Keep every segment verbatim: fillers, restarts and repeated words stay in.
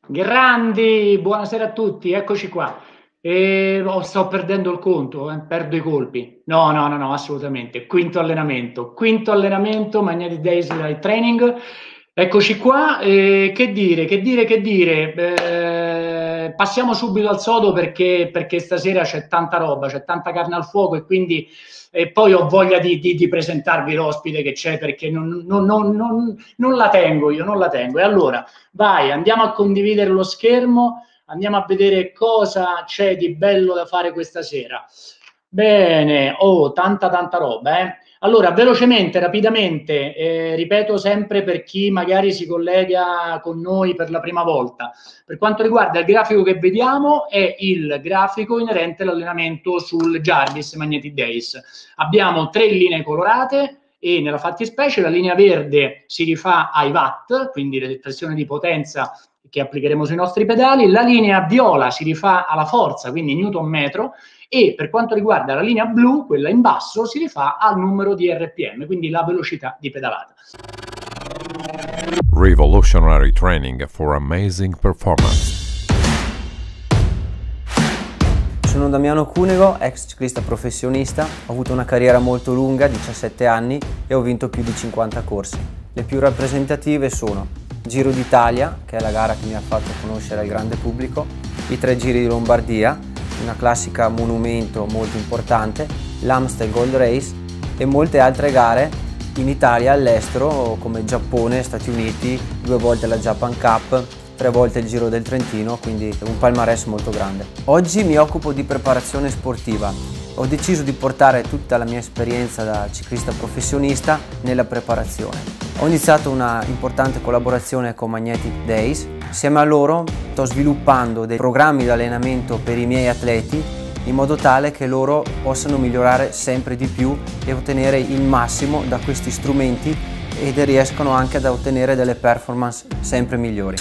Grandi, buonasera a tutti, eccoci qua. E, oh, sto perdendo il conto, eh, perdo i colpi. No, no, no, no, assolutamente. Quinto allenamento, quinto allenamento, Magnetic Days Light Training. Eccoci qua. E che dire, che dire, che dire. Eh, passiamo subito al sodo perché, perché stasera c'è tanta roba, c'è tanta carne al fuoco e quindi e poi ho voglia di, di, di presentarvi l'ospite che c'è perché non, non, non, non, non la tengo io, non la tengo. E allora, vai, andiamo a condividere lo schermo, andiamo a vedere cosa c'è di bello da fare questa sera. Bene, oh, tanta tanta roba, eh. Allora, velocemente, rapidamente, eh, ripeto sempre per chi magari si collega con noi per la prima volta. Per quanto riguarda il grafico che vediamo, è il grafico inerente all'allenamento sul Jarvis Magnetic Days. Abbiamo tre linee colorate e nella fattispecie la linea verde si rifà ai watt, quindi l'espressione di potenza che applicheremo sui nostri pedali, la linea viola si rifà alla forza, quindi newton metro, e per quanto riguarda la linea blu, quella in basso, si rifà al numero di R P M, quindi la velocità di pedalata. Revolutionary Training for Amazing Performance. Sono Damiano Cunego, ex ciclista professionista, ho avuto una carriera molto lunga, diciassette anni, e ho vinto più di cinquanta corse. Le più rappresentative sono Giro d'Italia, che è la gara che mi ha fatto conoscere al grande pubblico, i tre Giri di Lombardia, una classica monumento molto importante, l'Amstel Gold Race e molte altre gare in Italia, all'estero, come Giappone, Stati Uniti, due volte la Japan Cup, tre volte il Giro del Trentino, quindi un palmarès molto grande. Oggi mi occupo di preparazione sportiva. Ho deciso di portare tutta la mia esperienza da ciclista professionista nella preparazione. Ho iniziato una importante collaborazione con Magnetic Days. Insieme a loro sto sviluppando dei programmi di allenamento per i miei atleti in modo tale che loro possano migliorare sempre di più e ottenere il massimo da questi strumenti ed riescono anche ad ottenere delle performance sempre migliori.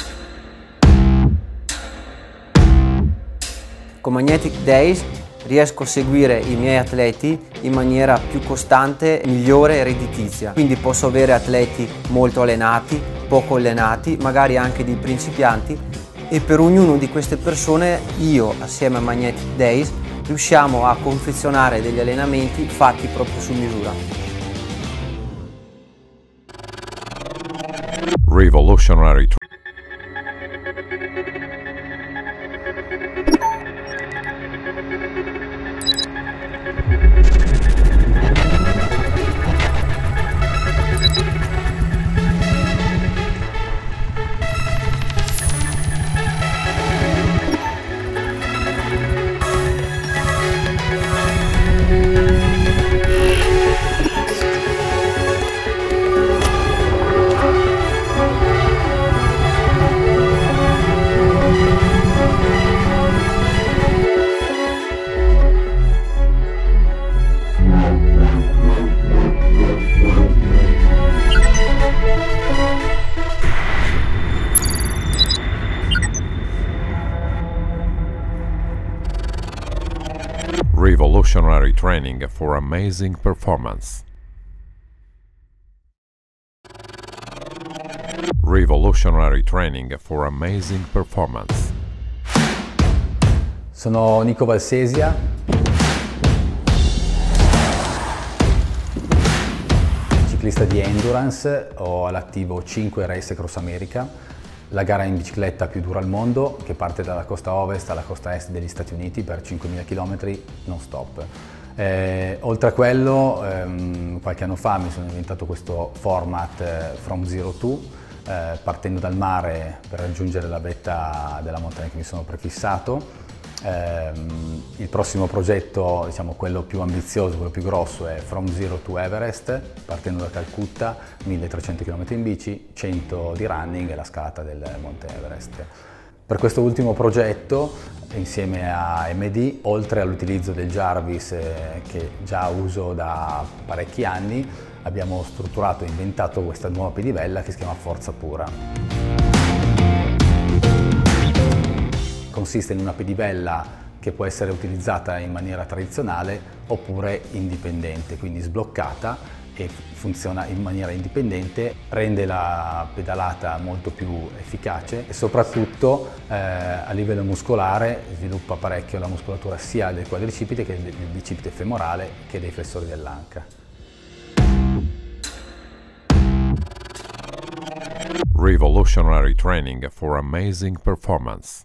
Con Magnetic Days riesco a seguire i miei atleti in maniera più costante, migliore e redditizia. Quindi posso avere atleti molto allenati, poco allenati, magari anche dei principianti, e per ognuno di queste persone io, assieme a Magnetic Days, riusciamo a confezionare degli allenamenti fatti proprio su misura. Revolutionary Revolutionary Training for Amazing Performance. Revolutionary Training for Amazing Performance. Sono Nico Valsesia, ciclista di endurance, ho all'attivo cinque Race Across America, la gara in bicicletta più dura al mondo, che parte dalla costa ovest alla costa est degli Stati Uniti per cinquemila chilometri non stop. Eh, oltre a quello, ehm, qualche anno fa mi sono inventato questo format eh, From Zero to, eh, partendo dal mare per raggiungere la vetta della montagna che mi sono prefissato. Eh, il prossimo progetto, diciamo quello più ambizioso, quello più grosso, è From Zero to Everest, partendo da Calcutta, milletrecento chilometri in bici, cento di running e la scalata del Monte Everest. Per questo ultimo progetto, insieme a M D, oltre all'utilizzo del Jarvis eh, che già uso da parecchi anni, abbiamo strutturato e inventato questa nuova pedivella che si chiama Forza Pura. Consiste in una pedivella che può essere utilizzata in maniera tradizionale oppure indipendente, quindi sbloccata, e funziona in maniera indipendente, rende la pedalata molto più efficace e soprattutto eh, a livello muscolare sviluppa parecchio la muscolatura sia del quadricipite che del bicipite femorale che dei flessori dell'anca. Revolutionary training for amazing performance.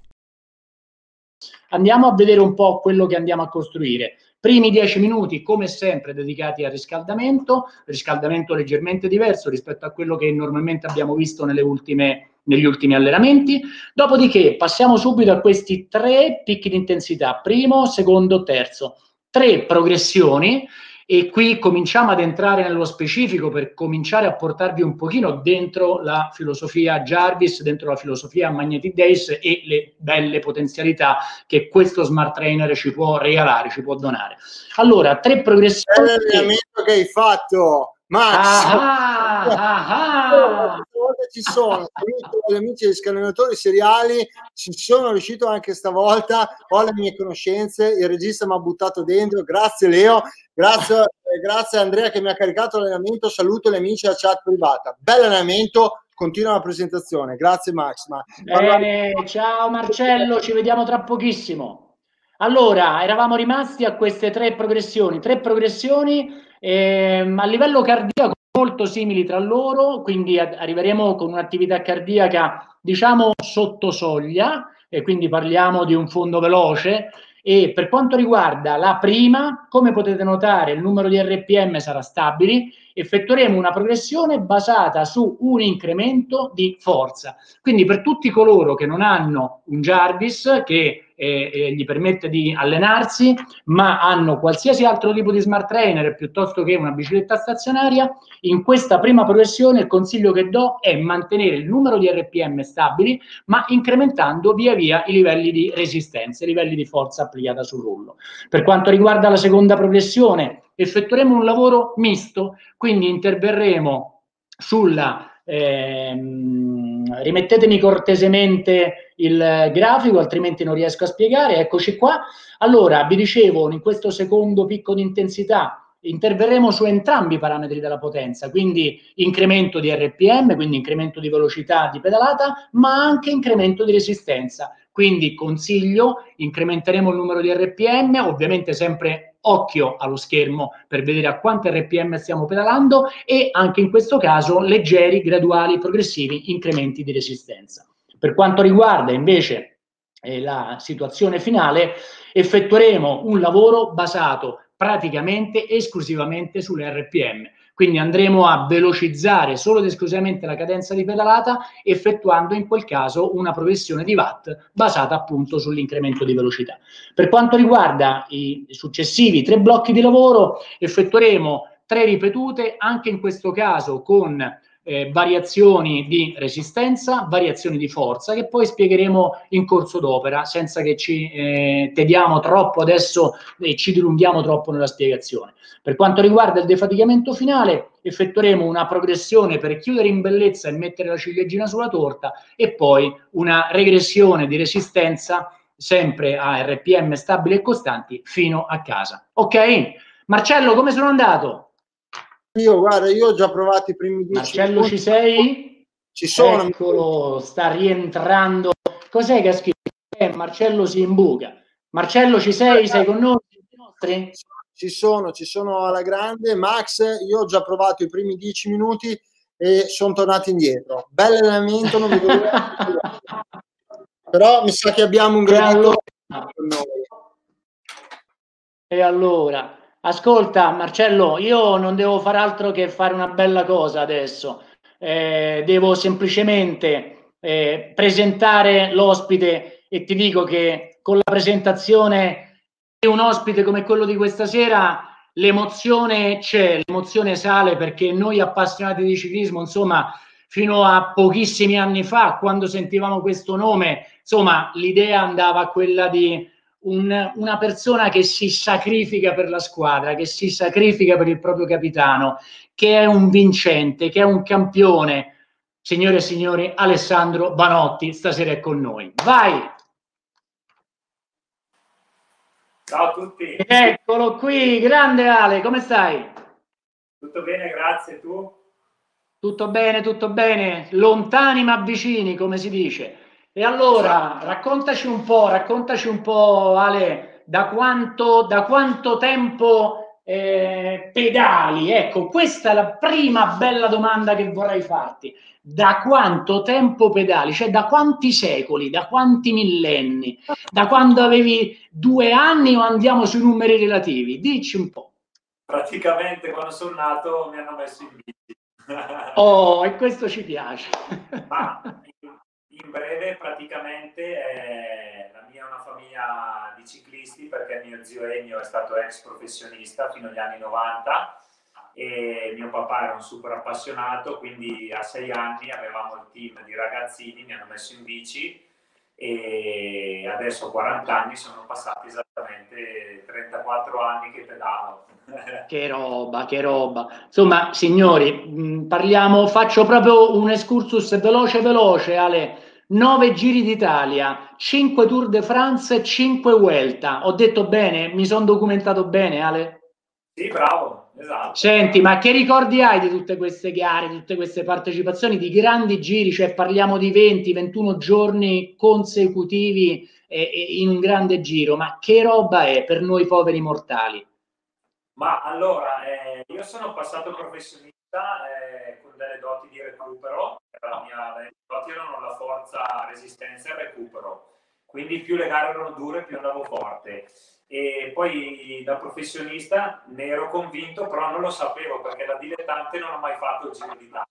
Andiamo a vedere un po' quello che andiamo a costruire. Primi dieci minuti, come sempre, dedicati al riscaldamento, riscaldamento leggermente diverso rispetto a quello che normalmente abbiamo visto nelle ultime, negli ultimi allenamenti. Dopodiché passiamo subito a questi tre picchi di intensità, primo, secondo, terzo. Tre progressioni. E qui cominciamo ad entrare nello specifico per cominciare a portarvi un pochino dentro la filosofia Jarvis, dentro la filosofia Magnetic Days e le belle potenzialità che questo smart trainer ci può regalare, ci può donare. Allora, tre progressioni. L'allenamento che hai fatto, Max. Ah, ah, ah. Ci sono gli amici degli scalinatori seriali, ci sono riuscito anche stavolta, ho le mie conoscenze, il regista mi ha buttato dentro, grazie Leo, grazie, eh, grazie Andrea che mi ha caricato l'allenamento, saluto gli amici della chat privata, bell'allenamento, continua la presentazione, grazie Max. Ma... Bene, ciao Marcello, ci vediamo tra pochissimo. Allora, eravamo rimasti a queste tre progressioni, tre progressioni ehm, a livello cardiaco molto simili tra loro, quindi arriveremo con un'attività cardiaca diciamo sotto soglia e quindi parliamo di un fondo veloce. E per quanto riguarda la prima, come potete notare il numero di R P M sarà stabile, effettueremo una progressione basata su un incremento di forza. Quindi per tutti coloro che non hanno un Jarvis che eh, eh, gli permette di allenarsi, ma hanno qualsiasi altro tipo di smart trainer piuttosto che una bicicletta stazionaria, in questa prima progressione il consiglio che do è mantenere il numero di R P M stabili, ma incrementando via via i livelli di resistenza, i livelli di forza applicata sul rullo. Per quanto riguarda la seconda progressione, effettueremo un lavoro misto, quindi interverremo sulla ehm, rimettetemi cortesemente il grafico, altrimenti non riesco a spiegare. Eccoci qua. Allora, vi dicevo, in questo secondo picco di intensità interverremo su entrambi i parametri della potenza, quindi incremento di R P M, quindi incremento di velocità di pedalata, ma anche incremento di resistenza. Quindi consiglio, incrementeremo il numero di R P M, ovviamente sempre occhio allo schermo per vedere a quante R P M stiamo pedalando e anche in questo caso leggeri, graduali, progressivi incrementi di resistenza. Per quanto riguarda invece eh, la situazione finale, effettueremo un lavoro basato praticamente esclusivamente sulle R P M. Quindi andremo a velocizzare solo ed esclusivamente la cadenza di pedalata, effettuando in quel caso una progressione di watt basata appunto sull'incremento di velocità. Per quanto riguarda i successivi tre blocchi di lavoro, effettueremo tre ripetute, anche in questo caso con Eh, variazioni di resistenza, variazioni di forza, che poi spiegheremo in corso d'opera, senza che ci eh, tediamo troppo adesso e ci dilunghiamo troppo nella spiegazione. Per quanto riguarda il defaticamento finale, effettueremo una progressione per chiudere in bellezza e mettere la ciliegina sulla torta e poi una regressione di resistenza sempre a R P M stabili e costanti fino a casa. Ok? Marcello, come sono andato? Io, guarda, io ho già provato i primi dieci Marcello, minuti. ci sei? Ci sono. Eccolo, sta rientrando. Cos'è che ha scritto? Eh, Marcello si imbuca. Marcello, ci sei? Sei con noi? Ci sono, ci sono alla grande. Max, io ho già provato i primi dieci minuti e sono tornato indietro. Bell'allenamento, non vedo l'ora. Però mi sa che abbiamo un gradito con noi. E allora... Ascolta Marcello, io non devo fare altro che fare una bella cosa adesso, eh, devo semplicemente eh, presentare l'ospite e ti dico che con la presentazione di un ospite come quello di questa sera l'emozione c'è, l'emozione sale perché noi appassionati di ciclismo, insomma, fino a pochissimi anni fa, quando sentivamo questo nome, insomma, l'idea andava a quella di Un, una persona che si sacrifica per la squadra, che si sacrifica per il proprio capitano, che è un vincente, che è un campione. Signore e signori, Alessandro Banotti stasera è con noi. Vai! Ciao a tutti! Eccolo qui, grande Ale, come stai? Tutto bene, grazie. Tu? Tutto bene, tutto bene. Lontani ma vicini, come si dice. E allora, raccontaci un po', raccontaci un po', Ale, da quanto, da quanto tempo eh, pedali? Ecco, questa è la prima bella domanda che vorrei farti. Da quanto tempo pedali? Cioè, da quanti secoli, da quanti millenni? Da quando avevi due anni o andiamo sui numeri relativi? Dici un po'. Praticamente quando sono nato mi hanno messo in bici. Oh, e questo ci piace. Ma in, in breve, praticamente eh, la mia è una famiglia di ciclisti, perché mio zio Ennio è stato ex professionista fino agli anni novanta e mio papà era un super appassionato, quindi a sei anni avevamo il team di ragazzini, mi hanno messo in bici e adesso a quaranta anni sono passati esattamente trentaquattro anni che pedalo. Che roba, che roba. Insomma, signori, mh, parliamo, faccio proprio un excursus veloce veloce, Ale. Nove Giri d'Italia, cinque Tour de France, cinque Vuelta. Ho detto bene? Mi sono documentato bene, Ale? Sì, bravo, esatto. Senti, ma che ricordi hai di tutte queste gare, di tutte queste partecipazioni, di grandi giri? Cioè parliamo di venti ventuno giorni consecutivi eh, eh, in un grande giro, ma che roba è per noi poveri mortali? Ma allora, eh, io sono passato professionista eh, con delle doti di recupero, la mia, le doti erano la forza, resistenza e recupero, quindi più le gare erano dure più andavo forte. E poi da professionista ne ero convinto, però non lo sapevo perché da dilettante non ho mai fatto il Giro d'Italia.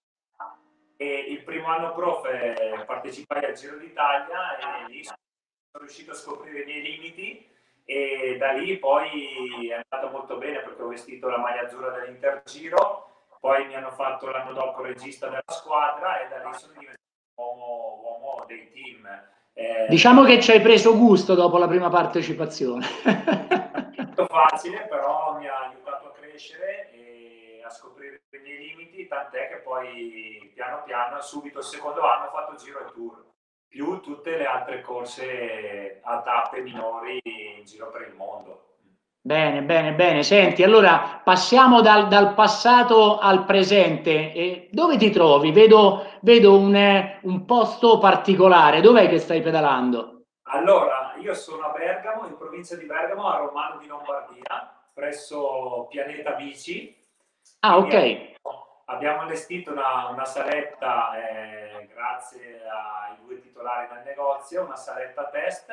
E il primo anno prof eh, partecipai al Giro d'Italia e lì sono riuscito a scoprire i miei limiti. E da lì poi è andato molto bene perché ho vestito la maglia azzurra dell'Intergiro, poi mi hanno fatto l'anno dopo regista della squadra e da lì sono diventato uomo, uomo dei team. Eh, diciamo che ci hai preso gusto dopo la prima partecipazione. Molto facile, però mi ha aiutato a crescere e a scoprire i miei limiti, tant'è che poi piano piano, subito il secondo anno ho fatto Giro e Tour, più tutte le altre corse a tappe minori in giro per il mondo. Bene, bene, bene. Senti, allora passiamo dal, dal passato al presente. E dove ti trovi? Vedo, vedo un, eh, un posto particolare. Dov'è che stai pedalando? Allora, io sono a Bergamo, in provincia di Bergamo, a Romano di Lombardia, presso Pianeta Bici. Ah, ok. Abbiamo, abbiamo allestito una, una saletta, eh, grazie ai due titolari del negozio, una saletta test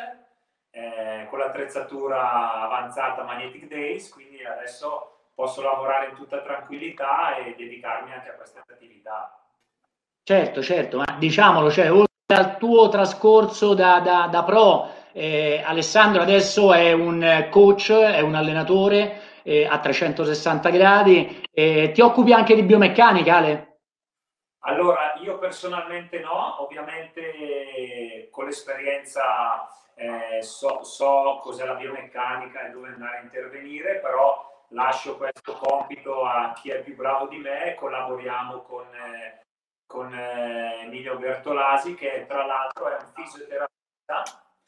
eh, con l'attrezzatura avanzata Magnetic Days, quindi adesso posso lavorare in tutta tranquillità e dedicarmi anche a queste attività. Certo, certo, ma diciamolo, cioè, oltre al tuo trascorso da, da, da pro, eh, Alessandro adesso è un coach, è un allenatore eh, a trecentosessanta gradi. Eh, ti occupi anche di biomeccanica, Ale? Allora, io personalmente no, ovviamente con l'esperienza eh, so, so cos'è la biomeccanica e dove andare a intervenire, però lascio questo compito a chi è più bravo di me e collaboriamo con, eh, con eh, Emilio Bertolasi, che tra l'altro è un fisioterapista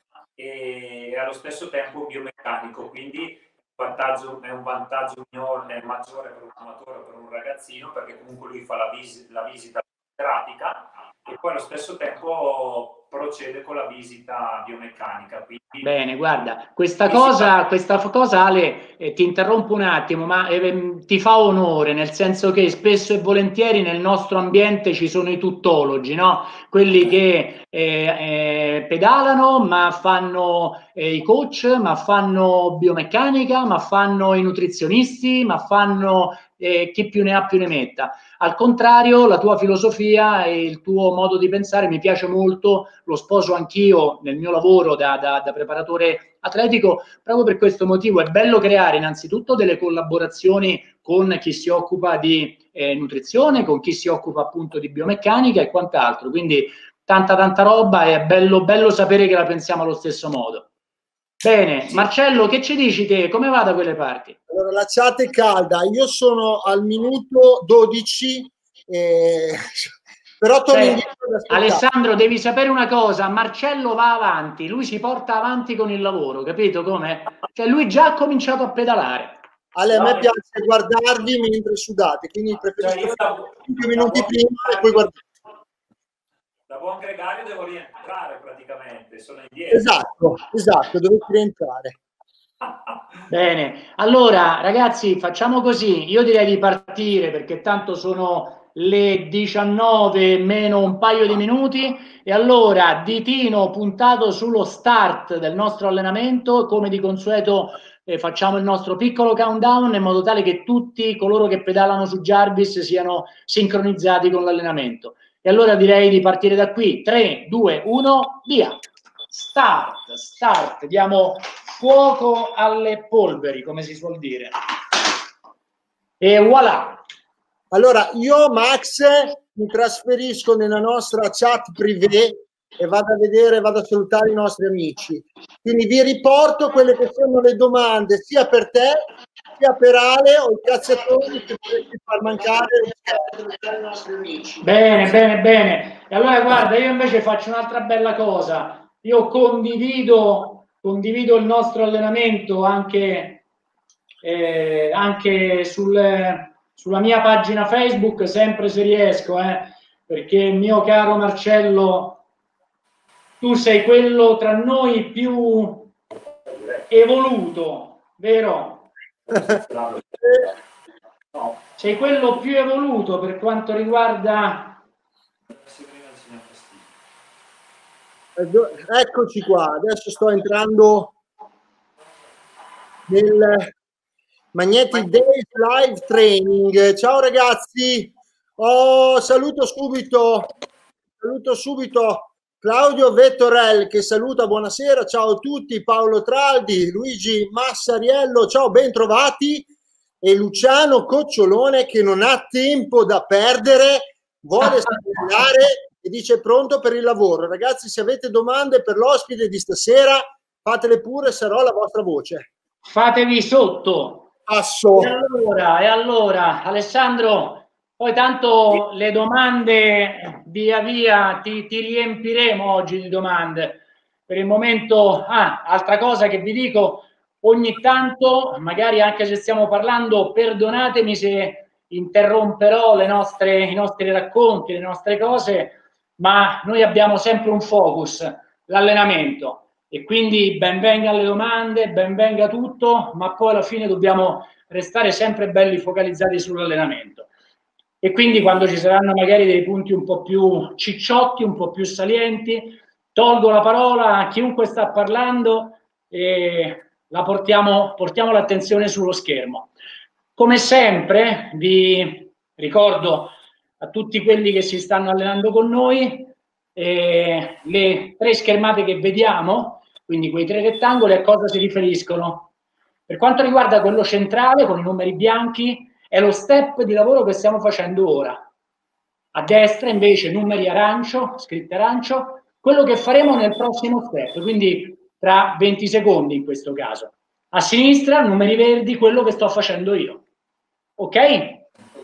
e allo stesso tempo un biomeccanico, quindi vantaggio, è un vantaggio mio, è maggiore per un amatore o per un ragazzino, perché comunque lui fa la, vis la visita terapica e poi allo stesso tempo procede con la visita biomeccanica. Quindi... Bene, guarda, questa cosa, questa cosa Ale, eh, ti interrompo un attimo, ma eh, ti fa onore, nel senso che spesso e volentieri nel nostro ambiente ci sono i tuttologi, no? Quelli che eh, eh, pedalano, ma fanno eh, i coach, ma fanno biomeccanica, ma fanno i nutrizionisti, ma fanno eh, chi più ne ha più ne metta. Al contrario, la tua filosofia e il tuo modo di pensare mi piace molto, lo sposo anch'io nel mio lavoro da, da, da preparatore atletico, proprio per questo motivo è bello creare innanzitutto delle collaborazioni con chi si occupa di eh, nutrizione, con chi si occupa appunto di biomeccanica e quant'altro, quindi tanta tanta roba e è bello, bello sapere che la pensiamo allo stesso modo. Bene, Marcello, che ci dici te? Come va da quelle parti? Allora, la chat è calda, io sono al minuto dodici, eh, però torno indietro. Alessandro, devi sapere una cosa, Marcello va avanti, lui si porta avanti con il lavoro, capito come? Cioè lui già ha cominciato a pedalare. Ale, a No, me mi- piace guardarvi mentre sudate, quindi preferisco Cioè, io da- cinque minuti da buon- prima e poi guardate. Da buon gregario devo rientrare praticamente, sono indietro. Esatto, esatto, dovete rientrare. Bene, allora ragazzi facciamo così, io direi di partire perché tanto sono le diciannove meno un paio di minuti e allora ditino puntato sullo start del nostro allenamento, come di consueto eh, facciamo il nostro piccolo countdown in modo tale che tutti coloro che pedalano su Jarvis siano sincronizzati con l'allenamento. E allora direi di partire da qui, tre, due, uno, via! Start, start, diamo fuoco alle polveri, come si suol dire. E voilà! Allora, io, Max, mi trasferisco nella nostra chat privé e vado a vedere, vado a salutare i nostri amici. Quindi vi riporto quelle che sono le domande sia per te, sia per Ale o i cazzatori che vorresti far mancare. Bene, bene, bene. E allora guarda, io invece faccio un'altra bella cosa. Io condivido, condivido il nostro allenamento anche, eh, anche sul, sulla mia pagina Facebook, sempre se riesco, eh, perché mio caro Marcello, tu sei quello tra noi più evoluto, vero? Sei quello più evoluto per quanto riguarda... Eccoci qua, adesso sto entrando nel Magnetic Days Live Training. Ciao ragazzi, oh, saluto subito, saluto subito Claudio Vettorel che saluta, buonasera, ciao a tutti, Paolo Traldi, Luigi Massariello, ciao, ben trovati, e Luciano Cocciolone che non ha tempo da perdere, vuole salutare e dice pronto per il lavoro. Ragazzi, se avete domande per l'ospite di stasera, fatele pure, sarò la vostra voce. Fatevi sotto. Passo. E allora, e allora, Alessandro, poi tanto le domande via via ti, ti riempiremo oggi di domande. Per il momento, ah, altra cosa che vi dico, ogni tanto, magari anche se stiamo parlando, perdonatemi se interromperò le nostre, i nostri racconti, le nostre cose, ma noi abbiamo sempre un focus, l'allenamento. E quindi ben venga le domande, ben venga tutto, ma poi alla fine dobbiamo restare sempre belli focalizzati sull'allenamento. E quindi quando ci saranno magari dei punti un po' più cicciotti, un po' più salienti, tolgo la parola a chiunque sta parlando e la portiamo, portiamo l'attenzione sullo schermo. Come sempre vi ricordo a tutti quelli che si stanno allenando con noi eh, le tre schermate che vediamo, quindi quei tre rettangoli, a cosa si riferiscono. Per quanto riguarda quello centrale con i numeri bianchi è lo step di lavoro che stiamo facendo ora. A destra invece numeri arancio, scritte arancio, quello che faremo nel prossimo step, quindi tra venti secondi in questo caso. A sinistra numeri verdi, quello che sto facendo io. Ok?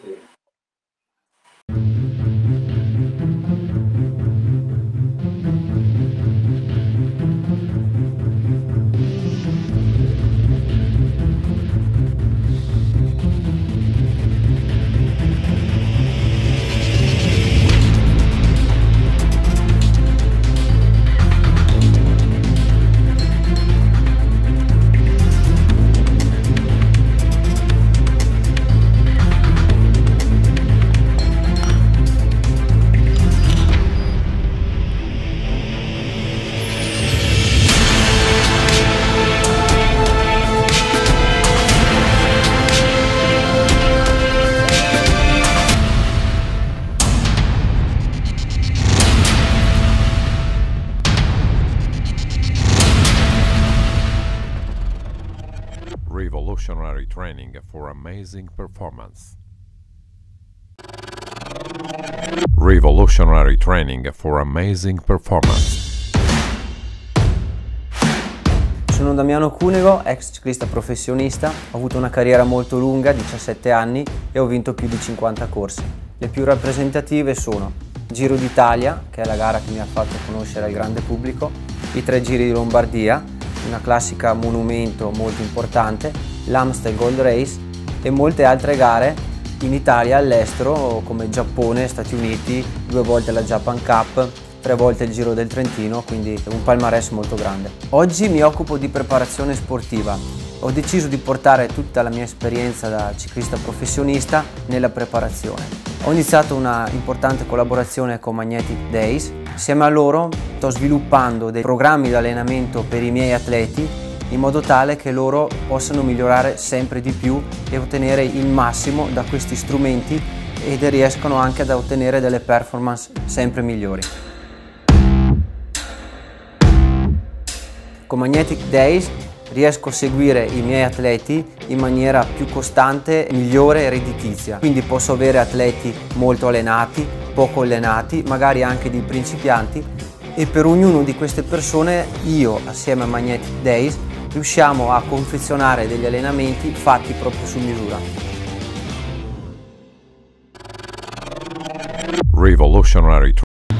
Revolutionary training for amazing performance. Revolutionary training for amazing performance. Sono Damiano Cunego, ex ciclista professionista, ho avuto una carriera molto lunga, diciassette anni, e ho vinto più di cinquanta corse. Le più rappresentative sono Giro d'Italia, che è la gara che mi ha fatto conoscere al grande pubblico, i tre Giri di Lombardia, una classica monumento molto importante, l'Amstel Gold Race e molte altre gare in Italia e all'estero come Giappone, Stati Uniti, due volte la Japan Cup, tre volte il Giro del Trentino, quindi un palmarès molto grande. Oggi mi occupo di preparazione sportiva. Ho deciso di portare tutta la mia esperienza da ciclista professionista nella preparazione. Ho iniziato una importante collaborazione con Magnetic Days. Insieme a loro sto sviluppando dei programmi di allenamento per i miei atleti in modo tale che loro possano migliorare sempre di più e ottenere il massimo da questi strumenti ed riescono anche ad ottenere delle performance sempre migliori. Con Magnetic Days riesco a seguire i miei atleti in maniera più costante, migliore e redditizia. Quindi posso avere atleti molto allenati, poco allenati, magari anche di principianti, e per ognuno di queste persone io assieme a Magnetic Days riusciamo a confezionare degli allenamenti fatti proprio su misura. Revolutionary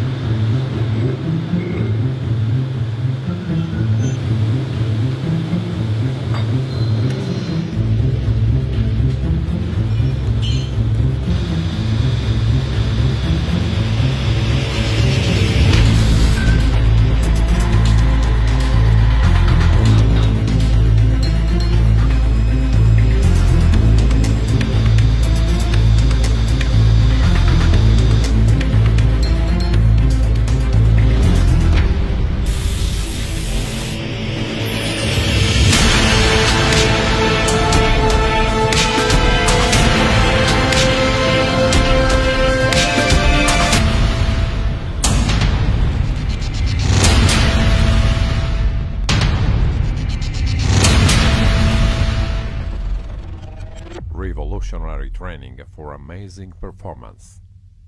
Revolutionary training for amazing performance.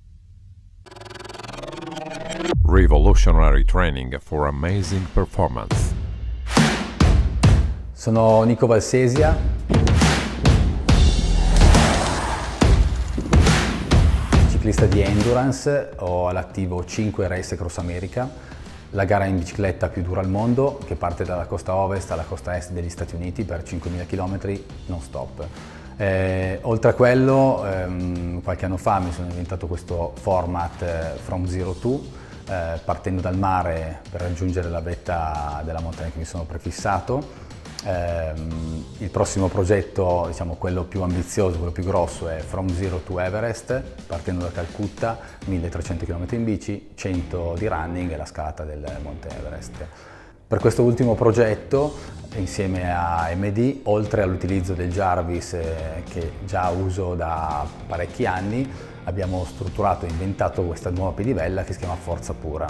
Revolutionary training for amazing performance. Sono Nico Valsesia, ciclista di endurance, ho all'attivo cinque Race Across America, la gara in bicicletta più dura al mondo che parte dalla costa ovest alla costa est degli Stati Uniti per cinquemila chilometri non stop. Eh, oltre a quello, ehm, qualche anno fa mi sono inventato questo format eh, From Zero to, eh, partendo dal mare per raggiungere la vetta della montagna che mi sono prefissato. Eh, il prossimo progetto, diciamo quello più ambizioso, quello più grosso, è From Zero to Everest, partendo da Calcutta, milletrecento chilometri in bici, cento di running e la scalata del Monte Everest. Per questo ultimo progetto, insieme a M D, oltre all'utilizzo del Jarvis eh, che già uso da parecchi anni, abbiamo strutturato e inventato questa nuova pedivella che si chiama Forza Pura.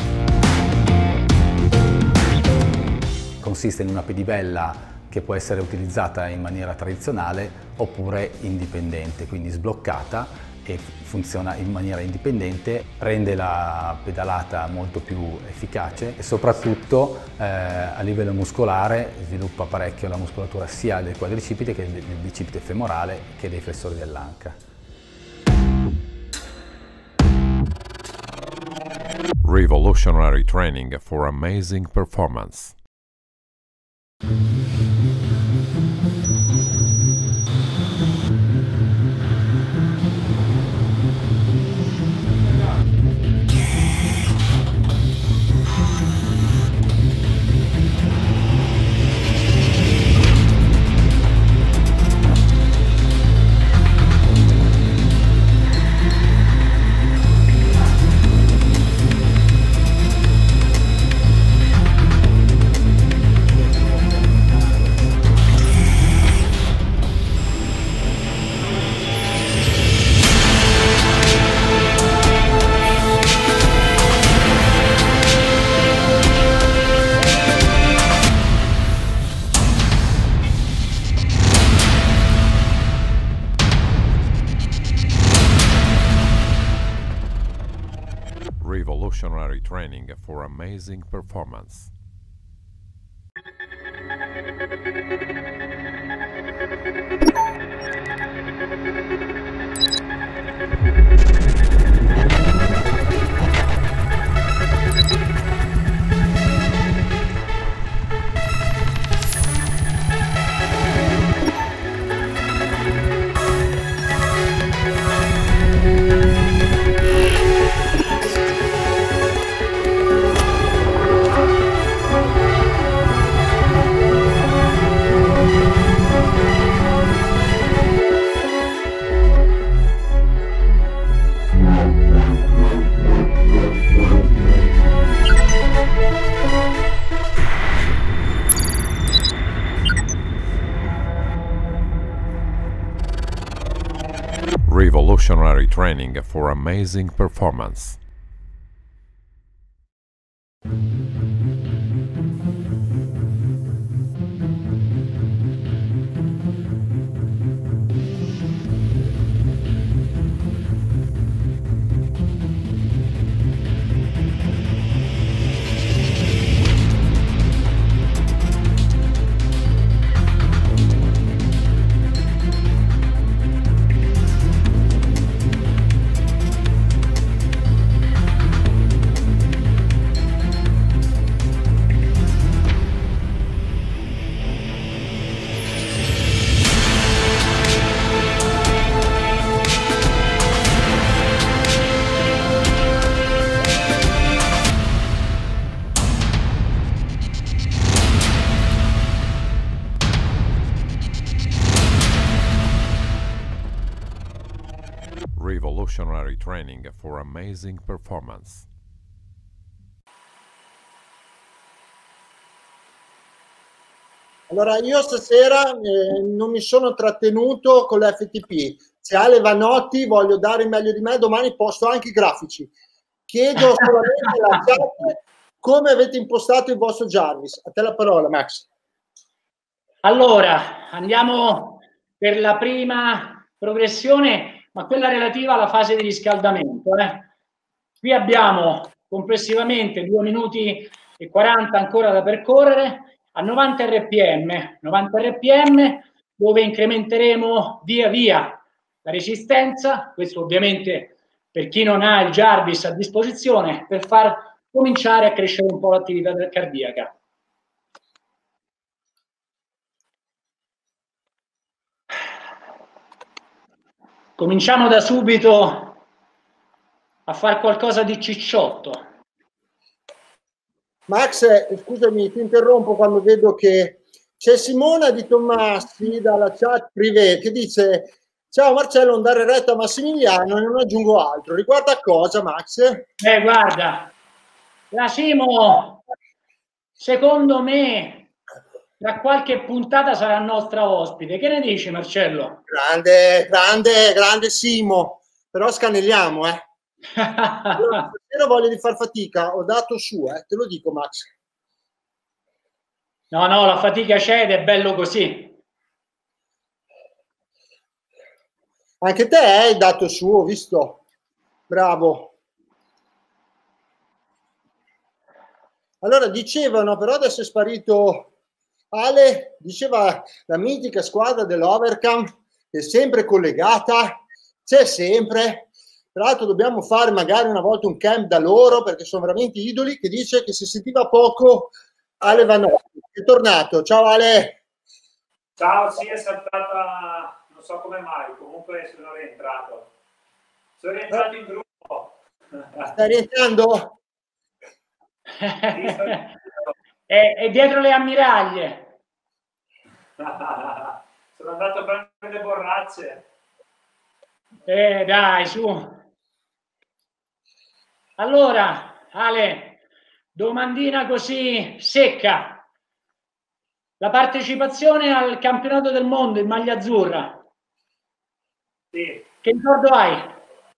Consiste in una pedivella che può essere utilizzata in maniera tradizionale oppure indipendente, quindi sbloccata, e funziona in maniera indipendente, rende la pedalata molto più efficace e soprattutto eh, a livello muscolare sviluppa parecchio la muscolatura sia del quadricipite che del bicipite femorale che dei flessori dell'anca. Revolutionary training for amazing performance. Revolutionary training for amazing performance. Revolutionary training for amazing performance. Revolutionary training for amazing performance. Allora, io stasera eh, non mi sono trattenuto con l'F T P. Se Ale Vanotti voglio dare il meglio di me, domani posto anche i grafici. Chiedo solamente alla chat come avete impostato il vostro Jarvis. A te la parola, Max. Allora, andiamo per la prima progressione, ma quella relativa alla fase di riscaldamento. Eh. Qui abbiamo complessivamente due minuti e quaranta ancora da percorrere a novanta R P M, novanta R P M dove incrementeremo via via la resistenza, questo ovviamente per chi non ha il Jarvis a disposizione, per far cominciare a crescere un po' l'attività cardiaca. Cominciamo da subito a fare qualcosa di cicciotto. Max, eh, scusami, ti interrompo quando vedo che c'è Simona Di Tommassi dalla chat privé che dice: ciao Marcello, non dare retta a Massimiliano e non aggiungo altro. Riguarda a cosa, Max? Eh, guarda, la Simo, secondo me, tra qualche puntata sarà nostra ospite. Che ne dici, Marcello? Grande, grande, grande Simo. Però scannelliamo, eh. Allora, stasera voglio di far fatica, ho dato su, eh, te lo dico, Max. No, no, la fatica c'è ed è bello così. Anche te hai dato su, ho visto. Bravo. Allora, dicevano, però adesso è sparito Ale, diceva la mitica squadra dell'Overcam, che è sempre collegata, c'è sempre. Tra l'altro dobbiamo fare magari una volta un camp da loro, perché sono veramente idoli, che dice che si sentiva poco Ale Vanotti. È tornato. Ciao Ale. Ciao, sì, è saltata, non so come mai, comunque sono rientrato. Sono rientrato in gruppo. Stai rientrando? Sì, sto rientrando. è, è dietro le ammiraglie. Sono andato a prendere le borracce. Eh, dai, su. Allora, Ale, domandina così secca. La partecipazione al campionato del mondo in maglia azzurra. Sì. Che ricordo hai?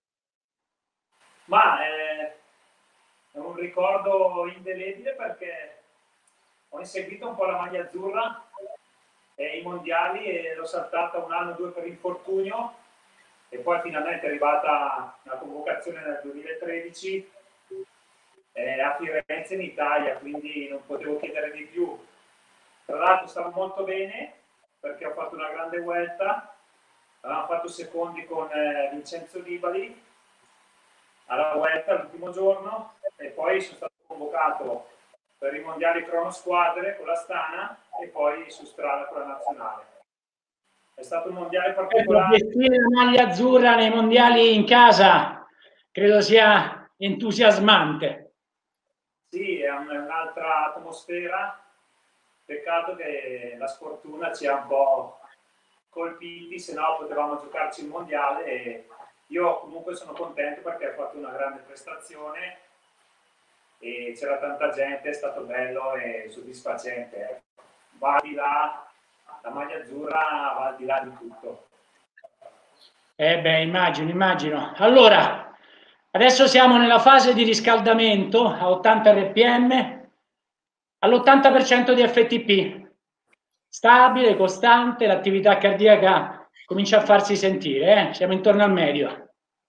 Ma è, è un ricordo indelebile perché ho inseguito un po' la maglia azzurra e i mondiali e l'ho saltata un anno o due per infortunio e poi finalmente è arrivata la convocazione nel duemilatredici eh, a Firenze in Italia, quindi non potevo chiedere di più. Tra l'altro stavo molto bene perché ho fatto una grande vuelta, avevamo fatto secondi con eh, Vincenzo Nibali alla vuelta l'ultimo giorno e poi sono stato convocato per i mondiali cronosquadre con la Stana e poi su strada con la nazionale. È stato un mondiale particolare. Vestire la maglia azzurra nei mondiali in casa credo sia entusiasmante. Sì, è un'altra atmosfera. Peccato che la sfortuna ci ha un po' colpiti, se no potevamo giocarci il mondiale e io comunque sono contento perché ho fatto una grande prestazione e c'era tanta gente, è stato bello e soddisfacente. Va al di là, la maglia azzurra va al di là di tutto. Eh beh, immagino, immagino. Allora, adesso siamo nella fase di riscaldamento a ottanta R P M, all'ottanta per cento di F T P. Stabile, costante, l'attività cardiaca comincia a farsi sentire, eh? Siamo intorno al medio.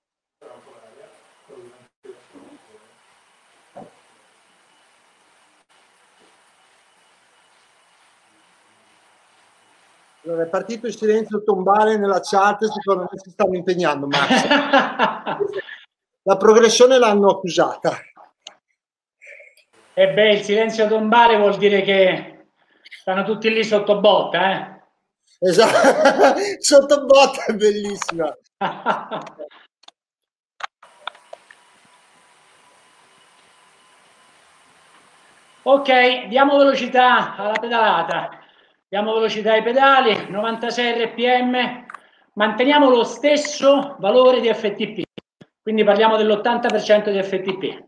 Allora, è partito il silenzio tombale nella chat, secondo me si stanno impegnando, Max. La progressione l'hanno accusata. E beh, il silenzio tombale vuol dire che stanno tutti lì sotto botta, eh? Esatto, sotto botta è bellissima. Ok, diamo velocità alla pedalata. Diamo velocità ai pedali, novantasei R P M, manteniamo lo stesso valore di F T P, quindi parliamo dell'ottanta per cento di F T P.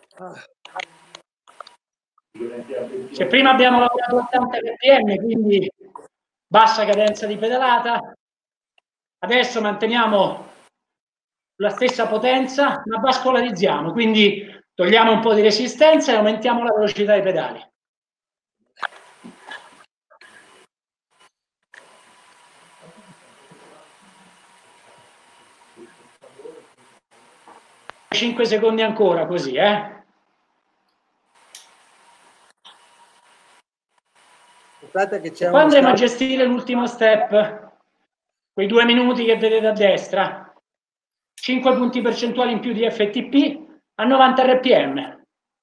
Se prima abbiamo lavorato ottanta R P M, quindi bassa cadenza di pedalata, adesso manteniamo la stessa potenza, ma vascolarizziamo, quindi togliamo un po' di resistenza e aumentiamo la velocità dei pedali. cinque secondi ancora, così, eh? Aspetta che c'è Poi andremo a stato... gestire l'ultimo step, quei due minuti che vedete a destra, cinque punti percentuali in più di F T P a novanta R P M.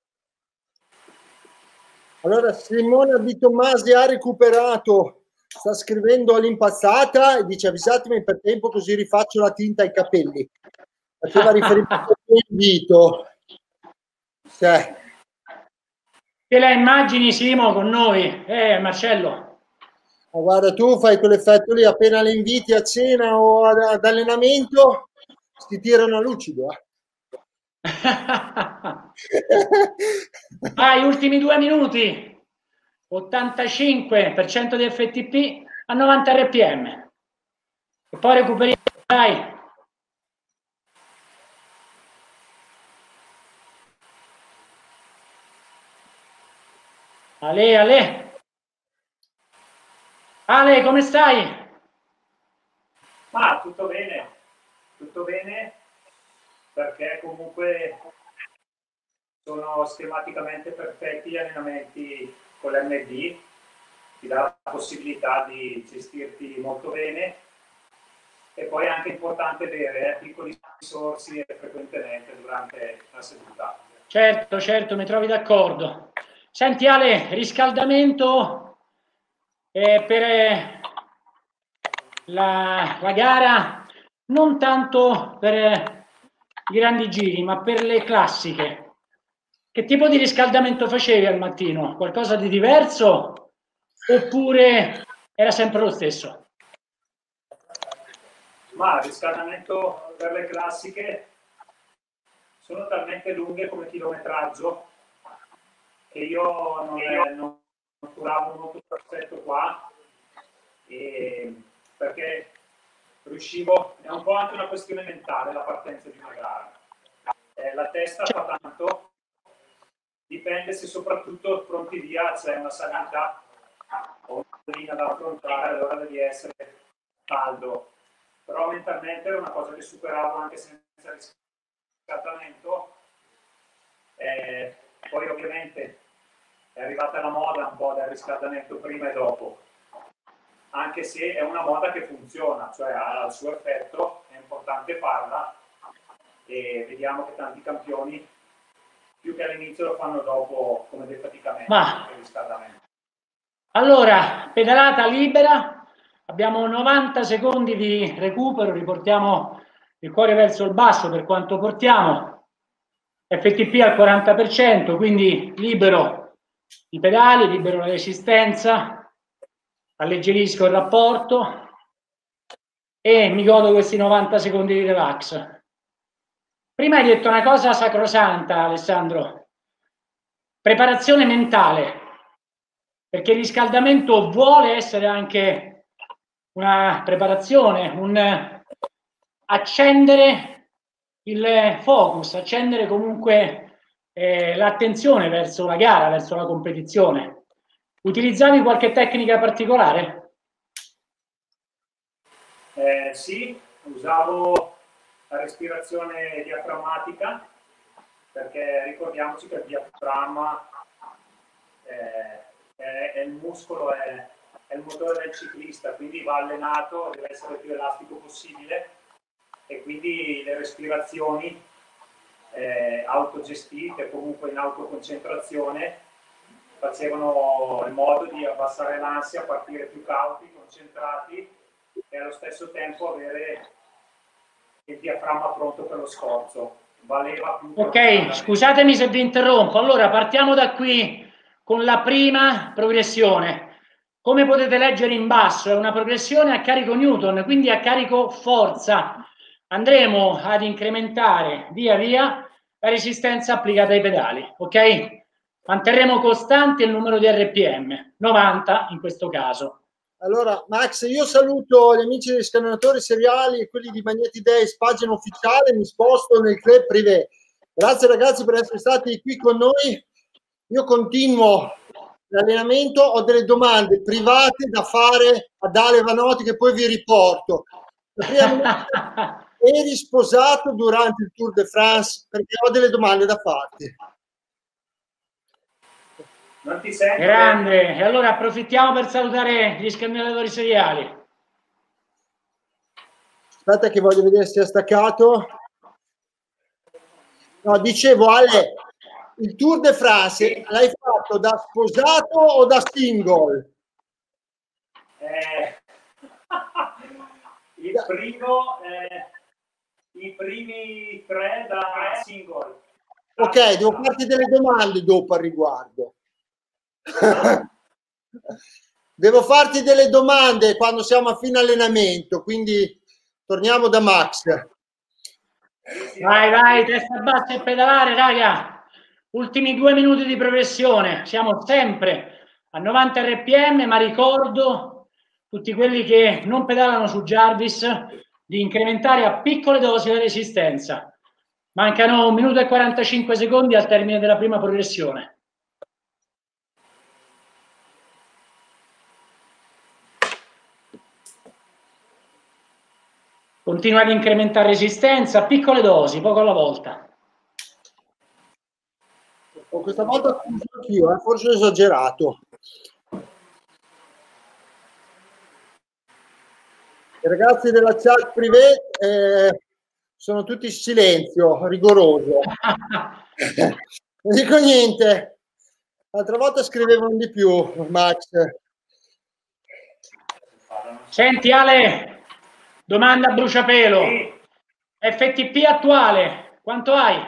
Allora, Simona Di Tommasi ha recuperato, sta scrivendo all'impazzata e dice: avvisatemi per tempo così rifaccio la tinta ai capelli. Faceva riferimento all'invito. Cioè. Te la immagini, Simo, con noi? Eh, Marcello. Ma guarda, tu fai quell'effetto lì, appena le inviti a cena o ad, ad allenamento, ti tirano a lucido. Eh. Vai, ultimi due minuti. ottantacinque per cento di F T P a novanta R P M. E poi recuperiamo. Dai. Ale, Ale. Ale, come stai? Ma tutto bene, tutto bene, perché comunque sono schematicamente perfetti gli allenamenti con l'M D, ti dà la possibilità di gestirti molto bene e poi è anche importante avere eh, piccoli sorsi frequentemente durante la seduta. Certo, certo, mi trovi d'accordo. Senti Ale, riscaldamento eh, per eh, la, la gara, non tanto per eh, i grandi giri, ma per le classiche. Che tipo di riscaldamento facevi al mattino? Qualcosa di diverso oppure era sempre lo stesso? Ma il riscaldamento per le classiche sono talmente lunghe come chilometraggio che io non, è, non curavo molto perfetto qua, e perché riuscivo, è un po' anche una questione mentale la partenza di una gara. Eh, la testa fa tanto, dipende se soprattutto pronti via c'è una salita o una linea da affrontare, allora devi essere caldo. Però mentalmente era una cosa che superavo anche senza riscaldamento. Eh, poi ovviamente è arrivata la moda un po' del riscaldamento prima e dopo, anche se è una moda che funziona, cioè ha il suo effetto, è importante farla e vediamo che tanti campioni più che all'inizio lo fanno dopo come defaticamento. Ma il riscaldamento. Allora, pedalata libera, abbiamo novanta secondi di recupero, riportiamo il cuore verso il basso per quanto portiamo, F T P al quaranta per cento, quindi libero i pedali, libero la resistenza, alleggerisco il rapporto e mi godo questi novanta secondi di relax. Prima hai detto una cosa sacrosanta, Alessandro, preparazione mentale. Perché il riscaldamento vuole essere anche una preparazione, un, accendere il focus, accendere comunque eh, l'attenzione verso la gara, verso la competizione. Utilizzavi qualche tecnica particolare? Eh, sì, usavo la respirazione diaframmatica, perché ricordiamoci che il diaframma eh, è, è il muscolo, è, è il motore del ciclista, quindi va allenato, deve essere il più elastico possibile, e quindi le respirazioni eh, autogestite, comunque in autoconcentrazione, facevano in modo di abbassare l'ansia, partire più cauti, concentrati e allo stesso tempo avere il diaframma pronto per lo sforzo. Valeva più. Ok, scusatemi se vi interrompo. Allora, partiamo da qui con la prima progressione. Come potete leggere in basso, è una progressione a carico Newton, quindi a carico forza. Andremo ad incrementare via via la resistenza applicata ai pedali, ok? Manterremo costante il numero di R P M, novanta in questo caso. Allora, Max, io saluto gli amici degli scannatori seriali e quelli di Magneti Days, pagina ufficiale, mi sposto nel club privé. Grazie ragazzi per essere stati qui con noi. Io continuo l'allenamento, ho delle domande private da fare ad Ale Vanotti che poi vi riporto. La prima domanda, eri sposato durante il Tour de France? Perché ho delle domande da farti. Non ti sento? Grande, e allora approfittiamo per salutare gli scambiatori seriali. Aspetta che voglio vedere se è staccato. No, dicevo Ale, il Tour de France l'hai fatto da sposato o da single? Eh, il primo, eh, i primi tre da single. Ok, devo farti delle domande dopo al riguardo. Devo farti delle domande quando siamo a fine allenamento, quindi torniamo da Max. Vai, vai, testa bassa e pedalare, raga. Ultimi due minuti di progressione. Siamo sempre a novanta R P M, ma ricordo tutti quelli che non pedalano su Jarvis di incrementare a piccole dosi la resistenza. Mancano un minuto e quarantacinque secondi al termine della prima progressione. Continua ad incrementare resistenza a piccole dosi, poco alla volta. Oh, questa volta ho chiuso anch'io, eh? Forse ho esagerato. I ragazzi della chat privé eh, sono tutti in silenzio, rigoroso. Non dico niente. L'altra volta scrivevano di più, Max. Senti Ale, domanda a bruciapelo. Sì. F T P attuale, quanto hai?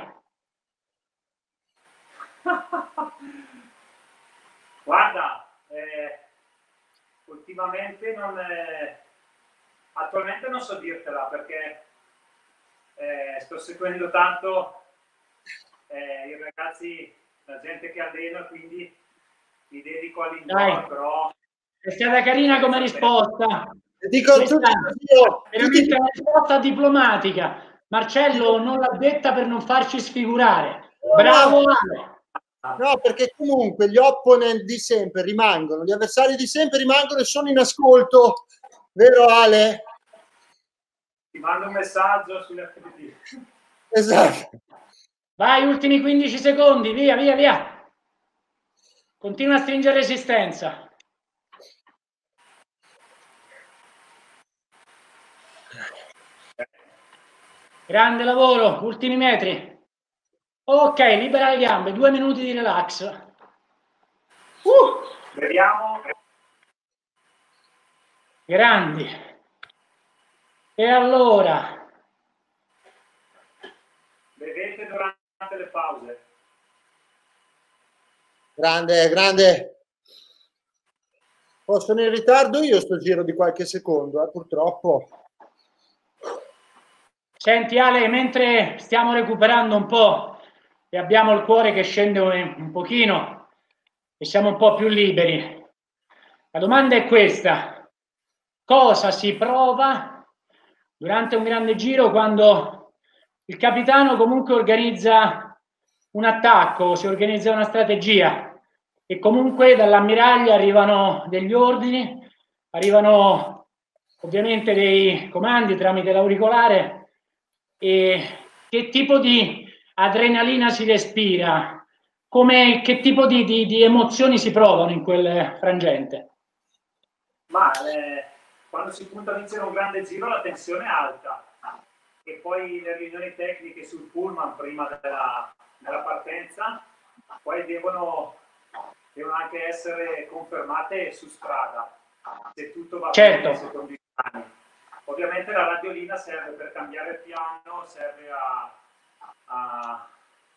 Guarda, eh, ultimamente non è... attualmente non so dirtela perché eh, sto seguendo tanto eh, i ragazzi, la gente che allena, quindi mi dedico all'indoor, però... È stata carina come risposta. Dico Questa tutti, è veramente una risposta diplomatica. Marcello non l'ha detta per non farci sfigurare. Bravo Ale. No, perché comunque gli opponent di sempre rimangono, gli avversari di sempre rimangono e sono in ascolto, vero Ale? Ti mando un messaggio sulle F T P. Esatto. Vai, ultimi quindici secondi, via, via, via. Continua a stringere resistenza. Grande lavoro, ultimi metri. Ok, libera le gambe, due minuti di relax. Uh, vediamo. Grandi. E allora? Bevete durante le pause. Grande, grande. Oh, sono in ritardo io sto giro di qualche secondo, eh, purtroppo. Senti Ale, mentre stiamo recuperando un po' e abbiamo il cuore che scende un pochino e siamo un po' più liberi, la domanda è questa: cosa si prova durante un grande giro, quando il capitano comunque organizza un attacco, si organizza una strategia e comunque dall'ammiraglia arrivano degli ordini, arrivano ovviamente dei comandi tramite l'auricolare. E che tipo di adrenalina si respira? Come, che tipo di, di, di emozioni si provano in quel frangente? Ma eh, quando si punta a vincere un grande giro la tensione è alta e poi le riunioni tecniche sul pullman prima della, della partenza poi devono, devono anche essere confermate su strada se tutto va certo. bene secondo i piani. Ovviamente la radiolina serve per cambiare il piano, serve a, a,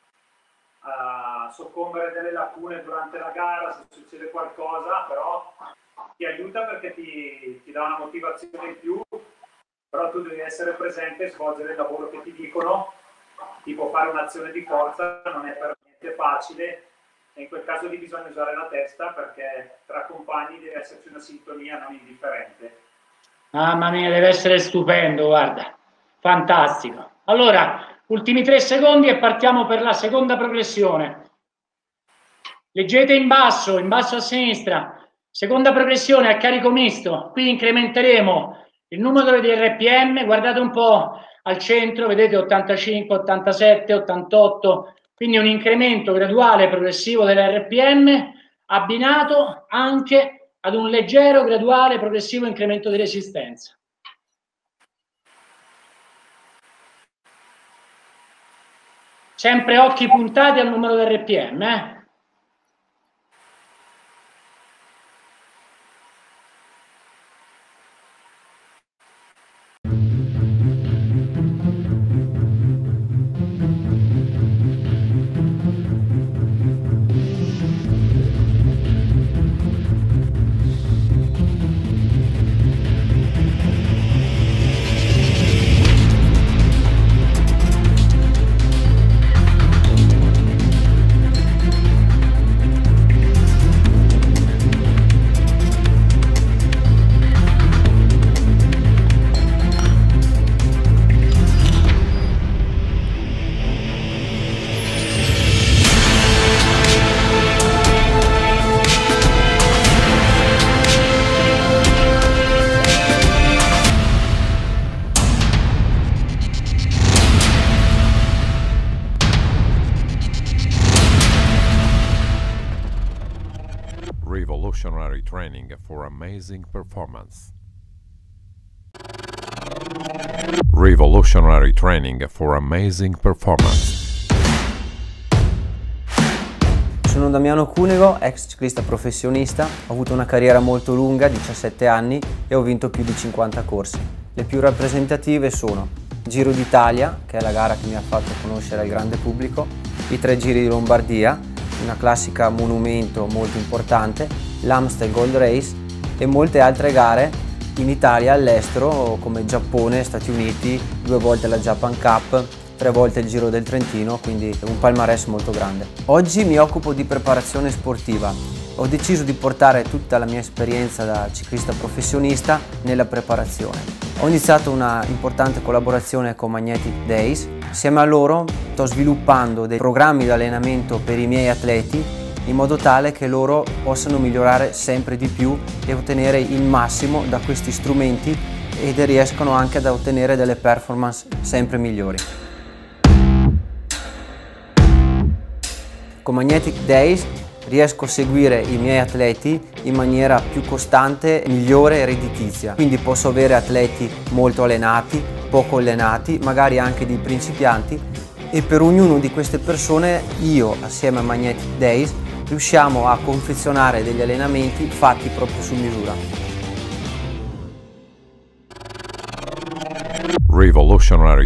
a soccombere delle lacune durante la gara se succede qualcosa, però ti aiuta perché ti, ti dà una motivazione in più, però tu devi essere presente e svolgere il lavoro che ti dicono, tipo fare un'azione di forza non è per niente facile e in quel caso lì bisogna usare la testa perché tra compagni deve esserci una sintonia non indifferente. Mamma mia, deve essere stupendo, guarda, fantastico. Allora, ultimi tre secondi e partiamo per la seconda progressione. Leggete in basso, in basso a sinistra. Seconda progressione a carico misto, qui incrementeremo il numero di R P M, guardate un po' al centro, vedete ottantacinque, ottantasette, ottantotto, quindi un incremento graduale progressivo dell'R P M abbinato anche ad un leggero graduale progressivo incremento di resistenza. Sempre occhi puntati al numero di R P M, eh? Revolutionary training for amazing performance. Revolutionary training for amazing performance. Sono Damiano Cunego, ex ciclista professionista, ho avuto una carriera molto lunga, diciassette anni, e ho vinto più di cinquanta corse. Le più rappresentative sono Giro d'Italia, che è la gara che mi ha fatto conoscere al grande pubblico, i tre Giri di Lombardia, una classica monumento molto importante, l'Amstel Gold Race e molte altre gare in Italia e all'estero come Giappone, Stati Uniti, due volte la Japan Cup, tre volte il Giro del Trentino, quindi un palmarès molto grande. Oggi mi occupo di preparazione sportiva. Ho deciso di portare tutta la mia esperienza da ciclista professionista nella preparazione. Ho iniziato una importante collaborazione con Magnetic Days. Insieme a loro sto sviluppando dei programmi di allenamento per i miei atleti in modo tale che loro possano migliorare sempre di più e ottenere il massimo da questi strumenti ed riescono anche ad ottenere delle performance sempre migliori. Con Magnetic Days riesco a seguire i miei atleti in maniera più costante, migliore e redditizia. Quindi posso avere atleti molto allenati, poco allenati, magari anche dei principianti, e per ognuno di queste persone io, assieme a Magnetic Days, riusciamo a confezionare degli allenamenti fatti proprio su misura. Revolutionary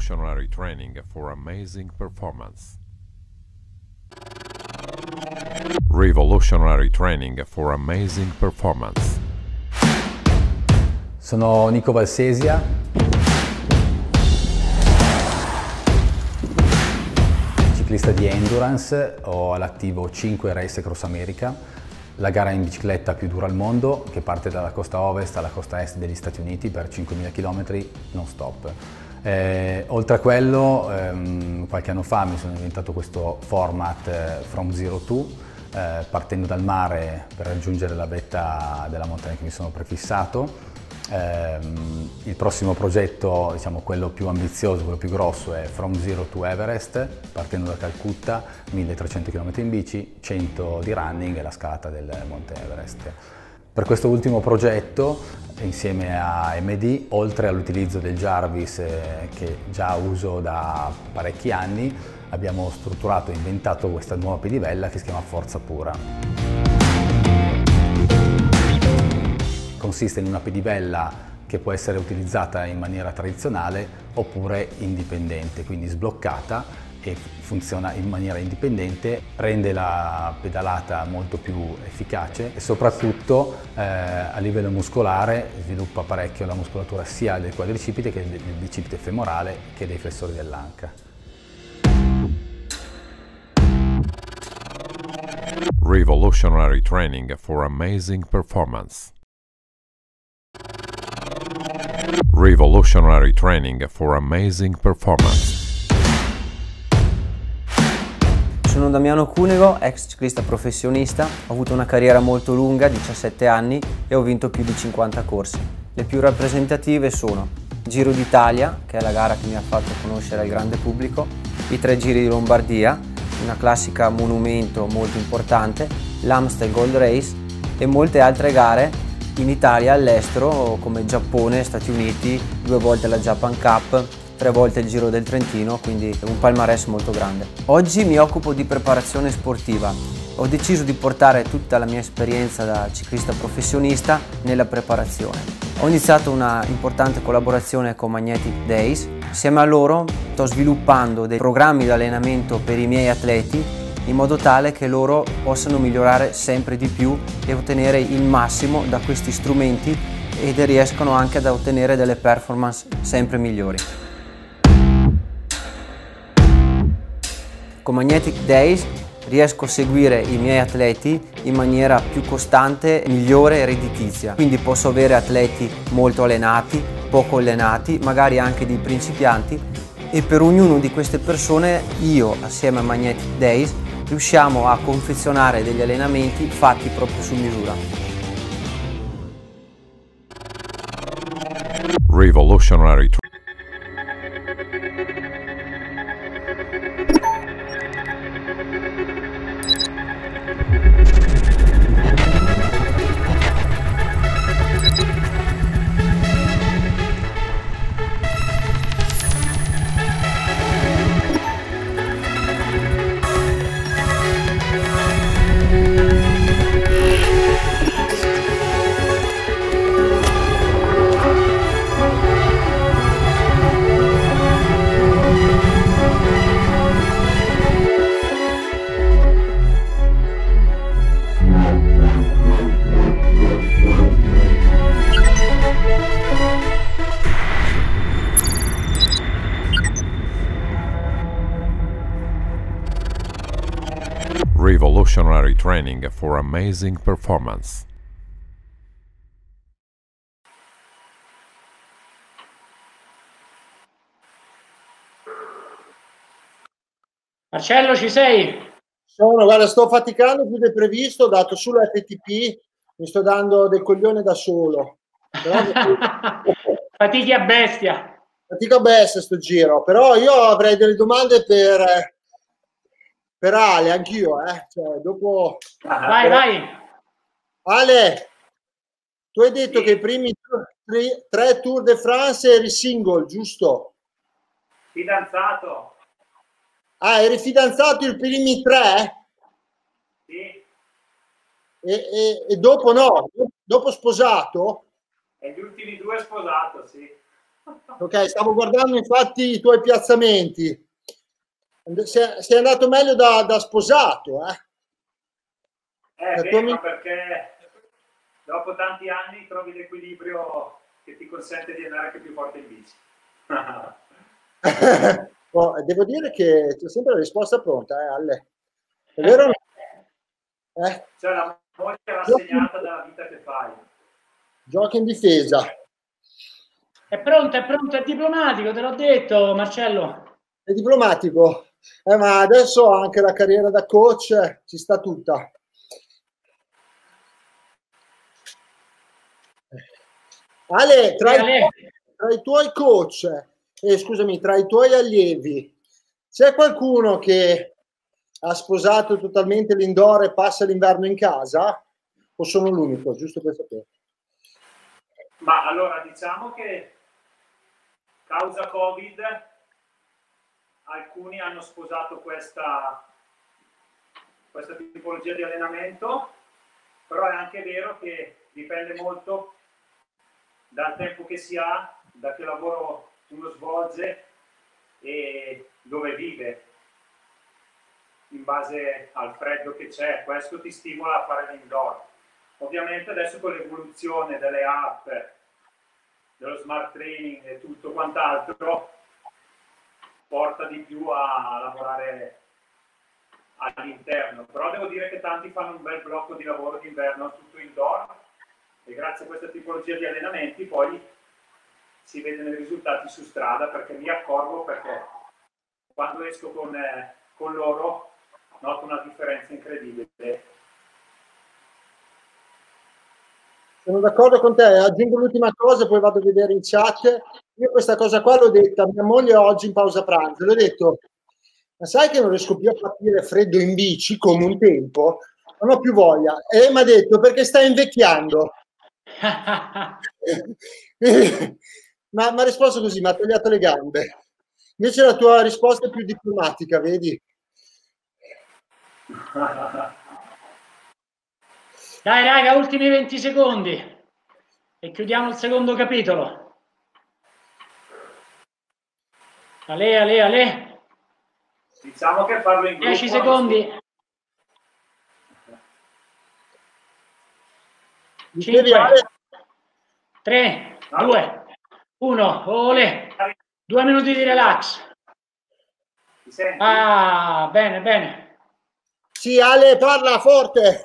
Revolutionary training for amazing performance. Revolutionary training for amazing performance. Sono Nico Valsesia, ciclista di endurance, ho all'attivo cinque Race Across America, la gara in bicicletta più dura al mondo che parte dalla costa ovest alla costa est degli Stati Uniti per cinquemila chilometri non stop. Eh, oltre a quello, ehm, qualche anno fa mi sono inventato questo format eh, From Zero to, eh, partendo dal mare per raggiungere la vetta della montagna che mi sono prefissato. Eh, il prossimo progetto, diciamo quello più ambizioso, quello più grosso, è From Zero to Everest, partendo da Calcutta, milletrecento chilometri in bici, cento di running e la scalata del Monte Everest. Per questo ultimo progetto, insieme a M D, oltre all'utilizzo del Jarvis eh, che già uso da parecchi anni, abbiamo strutturato e inventato questa nuova pedivella che si chiama Forza Pura. Consiste in una pedivella che può essere utilizzata in maniera tradizionale oppure indipendente, quindi sbloccata e funziona in maniera indipendente, rende la pedalata molto più efficace e soprattutto eh, a livello muscolare sviluppa parecchio la muscolatura sia del quadricipite che del bicipite femorale che dei flessori dell'anca. Revolutionary training for amazing performance. Revolutionary training for amazing performance. Sono Damiano Cunego, ex ciclista professionista, ho avuto una carriera molto lunga, diciassette anni, e ho vinto più di cinquanta corse. Le più rappresentative sono Giro d'Italia, che è la gara che mi ha fatto conoscere al grande pubblico, i tre Giri di Lombardia, una classica monumento molto importante, l'Amstel Gold Race e molte altre gare in Italia e all'estero come Giappone, Stati Uniti, due volte la Japan Cup, tre volte il Giro del Trentino, quindi un palmarès molto grande. Oggi mi occupo di preparazione sportiva. Ho deciso di portare tutta la mia esperienza da ciclista professionista nella preparazione. Ho iniziato una importante collaborazione con Magnetic Days. Insieme a loro sto sviluppando dei programmi di allenamento per i miei atleti in modo tale che loro possano migliorare sempre di più e ottenere il massimo da questi strumenti ed riescono anche ad ottenere delle performance sempre migliori. Con Magnetic Days riesco a seguire i miei atleti in maniera più costante, migliore e redditizia. Quindi posso avere atleti molto allenati, poco allenati, magari anche dei principianti, e per ognuno di queste persone io assieme a Magnetic Days riusciamo a confezionare degli allenamenti fatti proprio su misura. Revolutionary Revolutionary training for amazing performance. Marcello, ci sei? Sono, guarda, sto faticando più del previsto, dato sulla F T P, mi sto dando del coglione da solo. Però... Fatichi a bestia. Fatica bestia sto giro, però io avrei delle domande per... per Ale, anch'io, eh. Cioè, dopo... Vai, vai. Ale, tu hai detto sì. che i primi tre, tre Tour de France eri single, giusto? Fidanzato. Ah, eri fidanzato i primi tre? Sì. E, e, e dopo no? Dopo sposato? E gli ultimi due sposato, sì. Ok, stavo guardando infatti i tuoi piazzamenti. Sei, sei andato meglio da, da sposato, eh? Eh, La beh, tua ma amica- perché dopo tanti anni trovi l'equilibrio che ti consente di andare anche più forte in bici. Oh, devo dire che c'è sempre la risposta pronta, eh, Alle. È vero? o no? Eh? Cioè la moglie è rassegnata dalla vita che fai. Giochi in difesa. È pronto, è pronto, è diplomatico, te l'ho detto, Marcello. È diplomatico, eh, ma adesso anche la carriera da coach eh, ci sta tutta. Ale, tra, Eh, i, Ale. tra i tuoi coach, eh, scusami, tra i tuoi allievi, c'è qualcuno che ha sposato totalmente l'indoor e passa l'inverno in casa? O sono l'unico, giusto per sapere? Ma allora diciamo che causa Covid alcuni hanno sposato questa, questa tipologia di allenamento, però è anche vero che dipende molto dal tempo che si ha, da che lavoro uno svolge e dove vive, in base al freddo che c'è. Questo ti stimola a fare l'indoor. Ovviamente adesso con l'evoluzione delle app, dello smart training e tutto quant'altro, porta di più a lavorare all'interno, però devo dire che tanti fanno un bel blocco di lavoro d'inverno tutto indoor e grazie a questa tipologia di allenamenti poi si vedono i risultati su strada, perché mi accorgo, perché quando esco con, eh, con loro noto una differenza incredibile. Sono d'accordo con te, aggiungo l'ultima cosa, poi vado a vedere in chat. Io questa cosa qua l'ho detta a mia moglie oggi in pausa pranzo, le ho detto, ma sai che non riesco più a patire freddo in bici come un tempo? Non ho più voglia. E lei mi ha detto, perché stai invecchiando. ma mi ha risposto così, mi ha tagliato le gambe. Invece la tua risposta è più diplomatica, vedi? Dai raga, ultimi venti secondi e chiudiamo il secondo capitolo. Ale, ale, ale. Diciamo che farlo in gruppo dieci secondi. cinque, tre, due, uno, ole. Due minuti di relax. Ah, bene, bene. Sì, Ale, parla forte.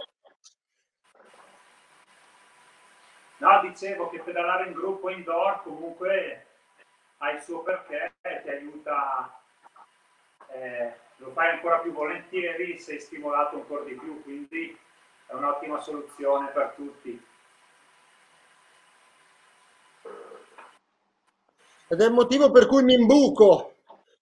No, dicevo che pedalare in gruppo indoor comunque ha il suo perché, ti aiuta, eh, lo fai ancora più volentieri, sei stimolato ancora di più, quindi è un'ottima soluzione per tutti. Ed è il motivo per cui mi imbuco.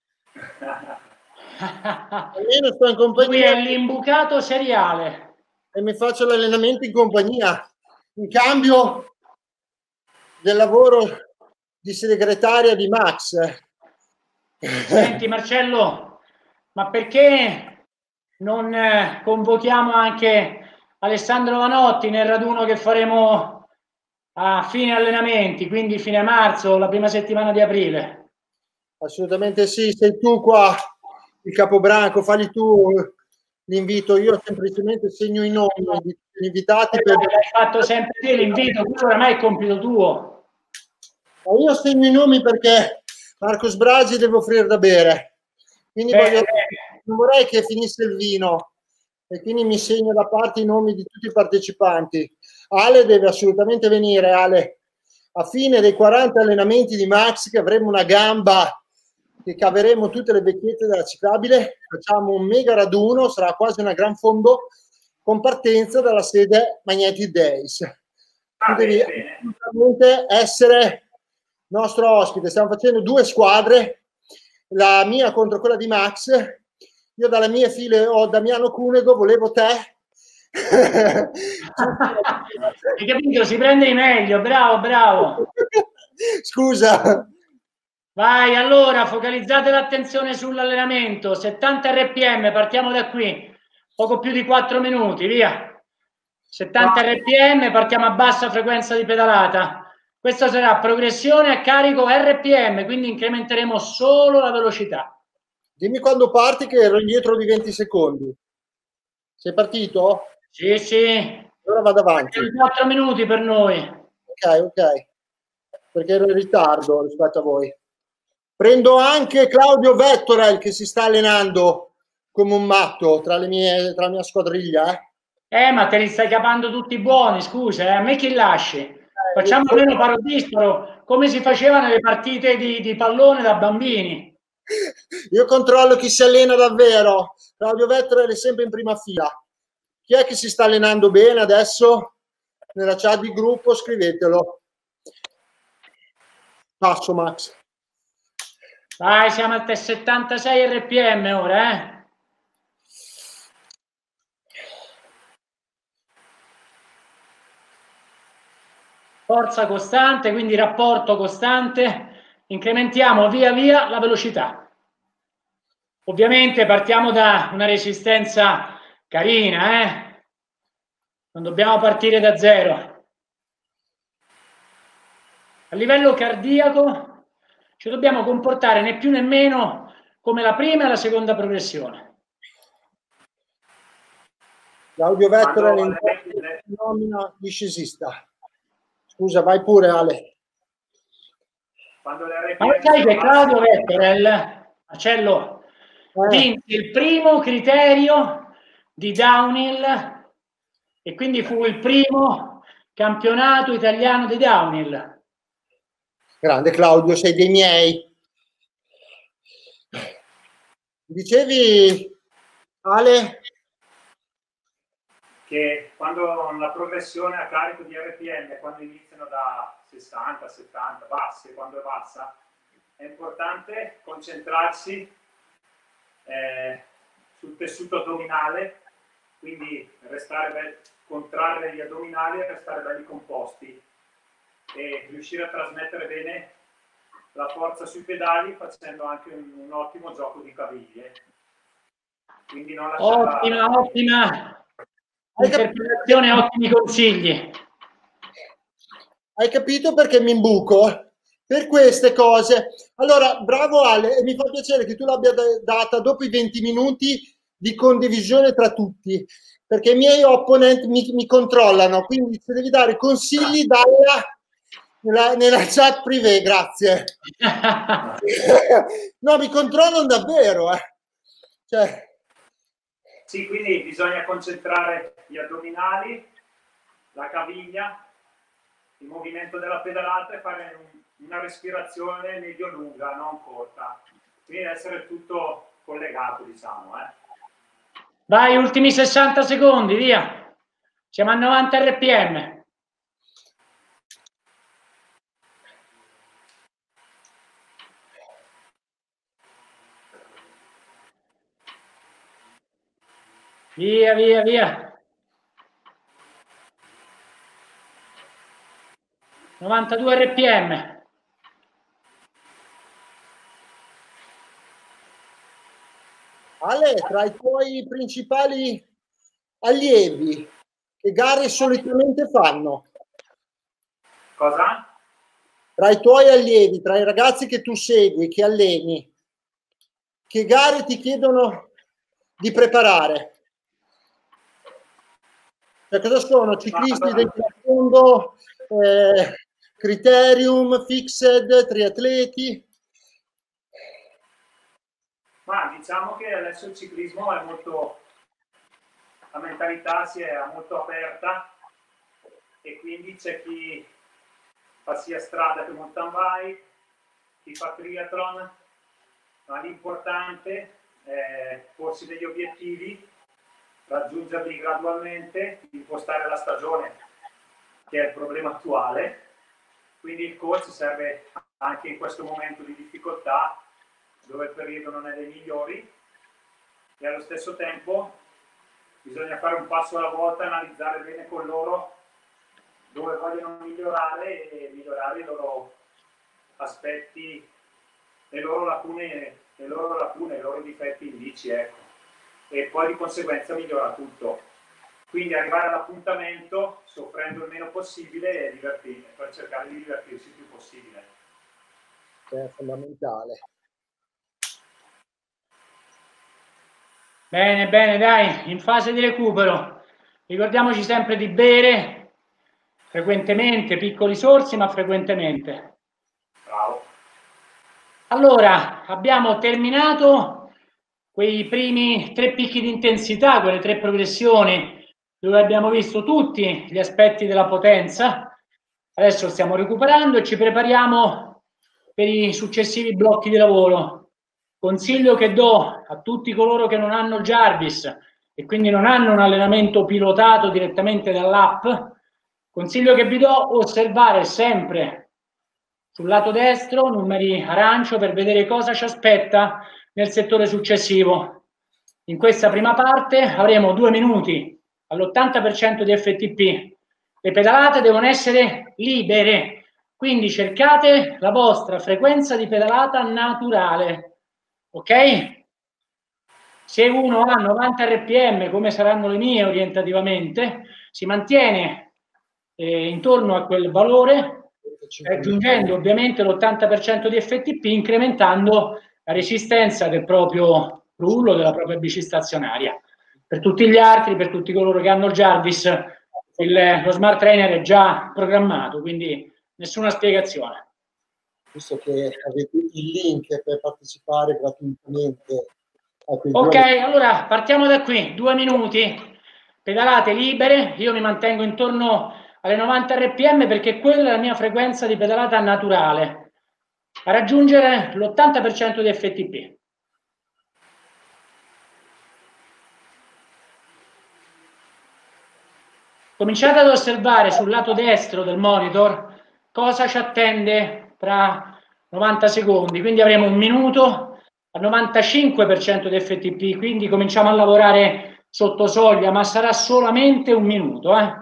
Almeno sto in compagnia. Lui è l'imbucato seriale. E mi faccio l'allenamento in compagnia. In cambio del lavoro di segretaria di Max. Senti Marcello, ma perché non eh, convochiamo anche Alessandro Vanotti nel raduno che faremo a fine allenamenti, quindi fine marzo, la prima settimana di aprile? Assolutamente sì, sei tu qua il capobranco, fagli tu l'invito, io semplicemente segno i nomi degli invitati. Per... Hai fatto sempre te l'invito, questo oramai è compito tuo. Io segno i nomi perché Marco Sbragi deve offrire da bere, quindi bene, voglio... bene. non vorrei che finisse il vino e quindi mi segno da parte i nomi di tutti i partecipanti. Ale deve assolutamente venire, Ale, a fine dei quaranta allenamenti di Max, che avremo una gamba che caveremo tutte le vecchiette della ciclabile, facciamo un mega raduno, sarà quasi una gran fondo, con partenza dalla sede Magnetic Days. Tu devi assolutamente essere nostro ospite, stiamo facendo due squadre, la mia contro quella di Max. Io dalle mie file ho Damiano Cunego, volevo te. Hai capito? Si prende di meglio, bravo, bravo. Scusa. Vai, allora, focalizzate l'attenzione sull'allenamento. settanta R P M, partiamo da qui. Poco più di quattro minuti, via. settanta R P M, partiamo a bassa frequenza di pedalata. Questa sarà progressione a carico R P M, quindi incrementeremo solo la velocità. Dimmi quando parti che ero indietro di venti secondi. Sei partito? Sì, sì. Allora vado avanti. quattro minuti per noi. Ok, ok. Perché ero in ritardo rispetto a voi. Prendo anche Claudio Vettorel che si sta allenando come un matto tra, le mie, tra la mia squadriglia. Eh, eh ma te li stai capando tutti buoni, scusa, eh? A me chi lasci? Facciamo io... meno parodisparo, come si faceva nelle partite di, di pallone da bambini. Io controllo chi si allena davvero. Claudio Vettorel è sempre in prima fila. Chi è che si sta allenando bene adesso? Nella chat di gruppo scrivetelo. Passo Max. Vai, siamo al settantasei R P M ora, eh? Forza costante, quindi rapporto costante, incrementiamo via via la velocità. Ovviamente partiamo da una resistenza carina, eh? Non dobbiamo partire da zero. A livello cardiaco ci dobbiamo comportare né più né meno come la prima e la seconda progressione. Claudio Vettorel è in nomina discesista. Scusa, vai pure Ale. Quando le Ma sai che Claudio Vettorel, Marcello, Eh. vinse il primo criterio di downhill e quindi fu il primo campionato italiano di downhill. Grande Claudio, sei dei miei. Dicevi, Ale? Che quando la progressione a carico di R P M, quando iniziano da sessanta, settanta, basse, quando è bassa, è importante concentrarsi eh, sul tessuto addominale, quindi restare belli, contrarre gli addominali e restare belli composti e riuscire a trasmettere bene la forza sui pedali facendo anche un, un ottimo gioco di caviglie. Quindi non lasciare... Ottima, ottima interpretazione, ottimi consigli. Hai capito perché mi imbuco? Per queste cose. Allora, bravo Ale, e mi fa piacere che tu l'abbia data dopo i venti minuti di condivisione tra tutti, perché i miei opponent mi, mi controllano, quindi se devi dare consigli, dalla nella, nella chat privé, grazie. No, mi controllano davvero, eh. Cioè... Sì, quindi bisogna concentrare gli addominali, la caviglia, il movimento della pedalata e fare un, una respirazione medio-lunga, non corta. Quindi deve essere tutto collegato, diciamo. Eh. Vai, ultimi sessanta secondi, via. Siamo a novanta R P M. Via, via, via. novantadue R P M. Ale, tra i tuoi principali allievi, che gare solitamente fanno? Cosa? Tra i tuoi allievi, tra i ragazzi che tu segui, che alleni, che gare ti chiedono di preparare? Cioè, cosa sono? Ciclisti del fondo, eh, criterium, fixed, triatleti? Ma diciamo che adesso il ciclismo è molto, la mentalità si è molto aperta e quindi c'è chi fa sia strada che mountain bike, chi fa triathlon, ma l'importante è porsi degli obiettivi, raggiungerli gradualmente, impostare la stagione, che è il problema attuale. Quindi il coach serve anche in questo momento di difficoltà, dove il periodo non è dei migliori, e allo stesso tempo bisogna fare un passo alla volta, analizzare bene con loro dove vogliono migliorare e migliorare i loro aspetti, le loro lacune, le loro lacune, i loro difetti in bici, ecco. E poi di conseguenza migliora tutto. Quindi arrivare all'appuntamento soffrendo il meno possibile e divertirsi, per cercare di divertirsi il più possibile. È fondamentale. Bene, bene, dai, in fase di recupero. Ricordiamoci sempre di bere frequentemente, piccoli sorsi, ma frequentemente. Bravo. Allora, abbiamo terminato quei primi tre picchi di intensità, quelle tre progressioni dove abbiamo visto tutti gli aspetti della potenza. Adesso stiamo recuperando e ci prepariamo per i successivi blocchi di lavoro. Consiglio che do a tutti coloro che non hanno Jarvis e quindi non hanno un allenamento pilotato direttamente dall'app, consiglio che vi do: osservare sempre sul lato destro numeri arancio per vedere cosa ci aspetta nel settore successivo. In questa prima parte avremo due minuti all'ottanta per cento di F T P. Le pedalate devono essere libere, quindi cercate la vostra frequenza di pedalata naturale, ok? Se uno ha novanta R P M, come saranno le mie orientativamente, si mantiene eh, intorno a quel valore, raggiungendo ovviamente l'ottanta per cento di F T P, incrementando la resistenza del proprio rullo, della propria bici stazionaria. Per tutti gli altri, per tutti coloro che hanno il Jarvis, il, lo Smart Trainer è già programmato, quindi nessuna spiegazione. Visto che avete il link per partecipare gratuitamente a quei Ok, due... allora partiamo da qui, due minuti, pedalate libere, io mi mantengo intorno alle novanta R P M perché quella è la mia frequenza di pedalata naturale, a raggiungere l'ottanta per cento di F T P. Cominciate ad osservare sul lato destro del monitor cosa ci attende tra novanta secondi, quindi avremo un minuto al novantacinque per cento di F T P, quindi cominciamo a lavorare sotto soglia, ma sarà solamente un minuto, eh?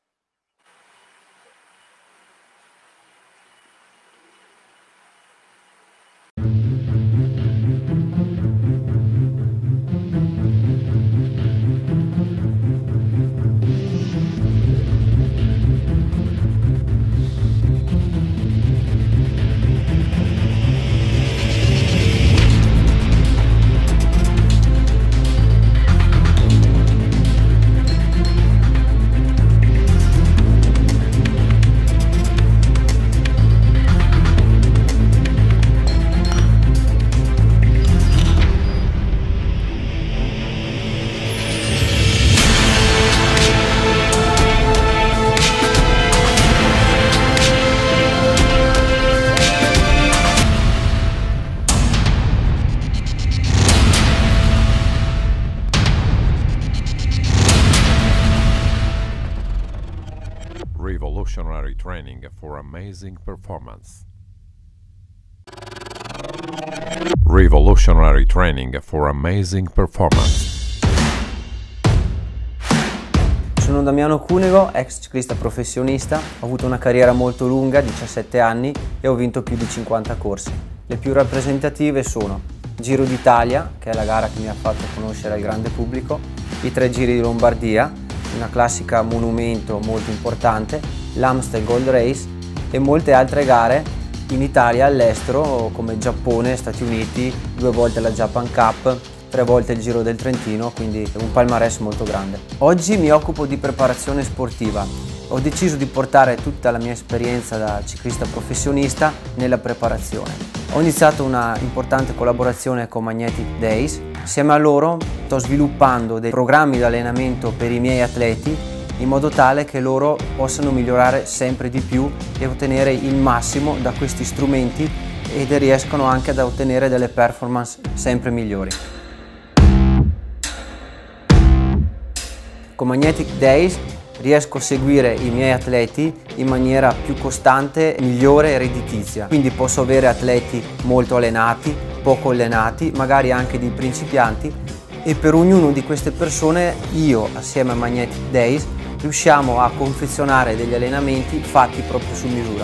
Revolutionary training for amazing performance. Revolutionary training for amazing performance. Sono Damiano Cunego, ex ciclista professionista, ho avuto una carriera molto lunga, diciassette anni, e ho vinto più di cinquanta corse. Le più rappresentative sono Giro d'Italia, che è la gara che mi ha fatto conoscere al grande pubblico, i tre Giri di Lombardia, una classica monumento molto importante, l'Amstel Gold Race e molte altre gare in Italia e all'estero come Giappone, Stati Uniti, due volte la Japan Cup, tre volte il Giro del Trentino, quindi un palmarès molto grande. Oggi mi occupo di preparazione sportiva. Ho deciso di portare tutta la mia esperienza da ciclista professionista nella preparazione. Ho iniziato una importante collaborazione con Magnetic Days. Insieme a loro sto sviluppando dei programmi di allenamento per i miei atleti in modo tale che loro possano migliorare sempre di più e ottenere il massimo da questi strumenti ed riescono anche ad ottenere delle performance sempre migliori. Con Magnetic Days riesco a seguire i miei atleti in maniera più costante, migliore e redditizia. Quindi posso avere atleti molto allenati, poco allenati, magari anche dei principianti, e per ognuno di queste persone io, assieme a Magnetic Days, riusciamo a confezionare degli allenamenti fatti proprio su misura.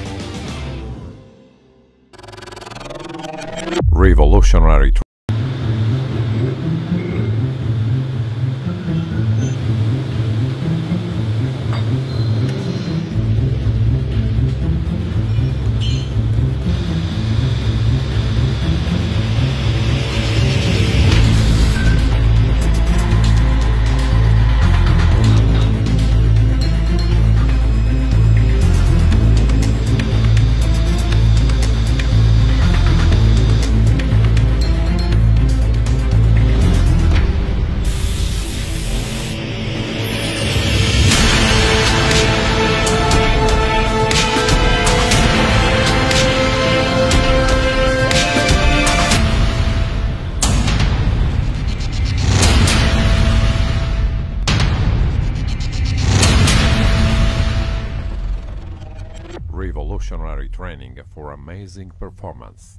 Revolutionary Revolutionary training for amazing performance.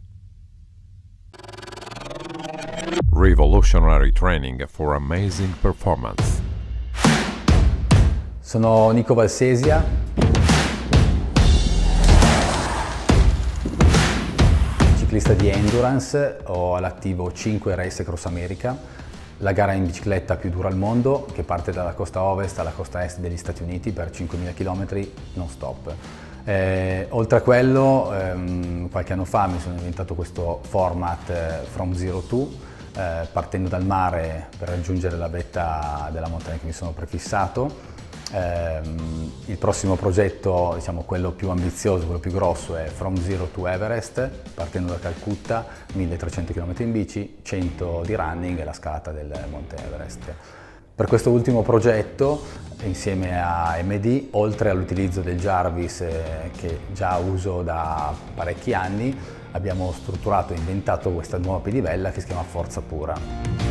Revolutionary training for amazing performance. Sono Nico Valsesia, ciclista di endurance, ho all'attivo cinque Race Across America, la gara in bicicletta più dura al mondo che parte dalla costa ovest alla costa est degli Stati Uniti per cinquemila chilometri non stop. Eh, oltre a quello, ehm, qualche anno fa mi sono inventato questo format eh, From Zero to, eh, partendo dal mare per raggiungere la vetta della montagna che mi sono prefissato. Eh, il prossimo progetto, diciamo quello più ambizioso, quello più grosso, è From Zero to Everest, partendo da Calcutta, milletrecento chilometri in bici, cento di running e la scalata del Monte Everest. Per questo ultimo progetto, insieme a M D, oltre all'utilizzo del Jarvis eh, che già uso da parecchi anni, abbiamo strutturato e inventato questa nuova pedivella che si chiama Forza Pura.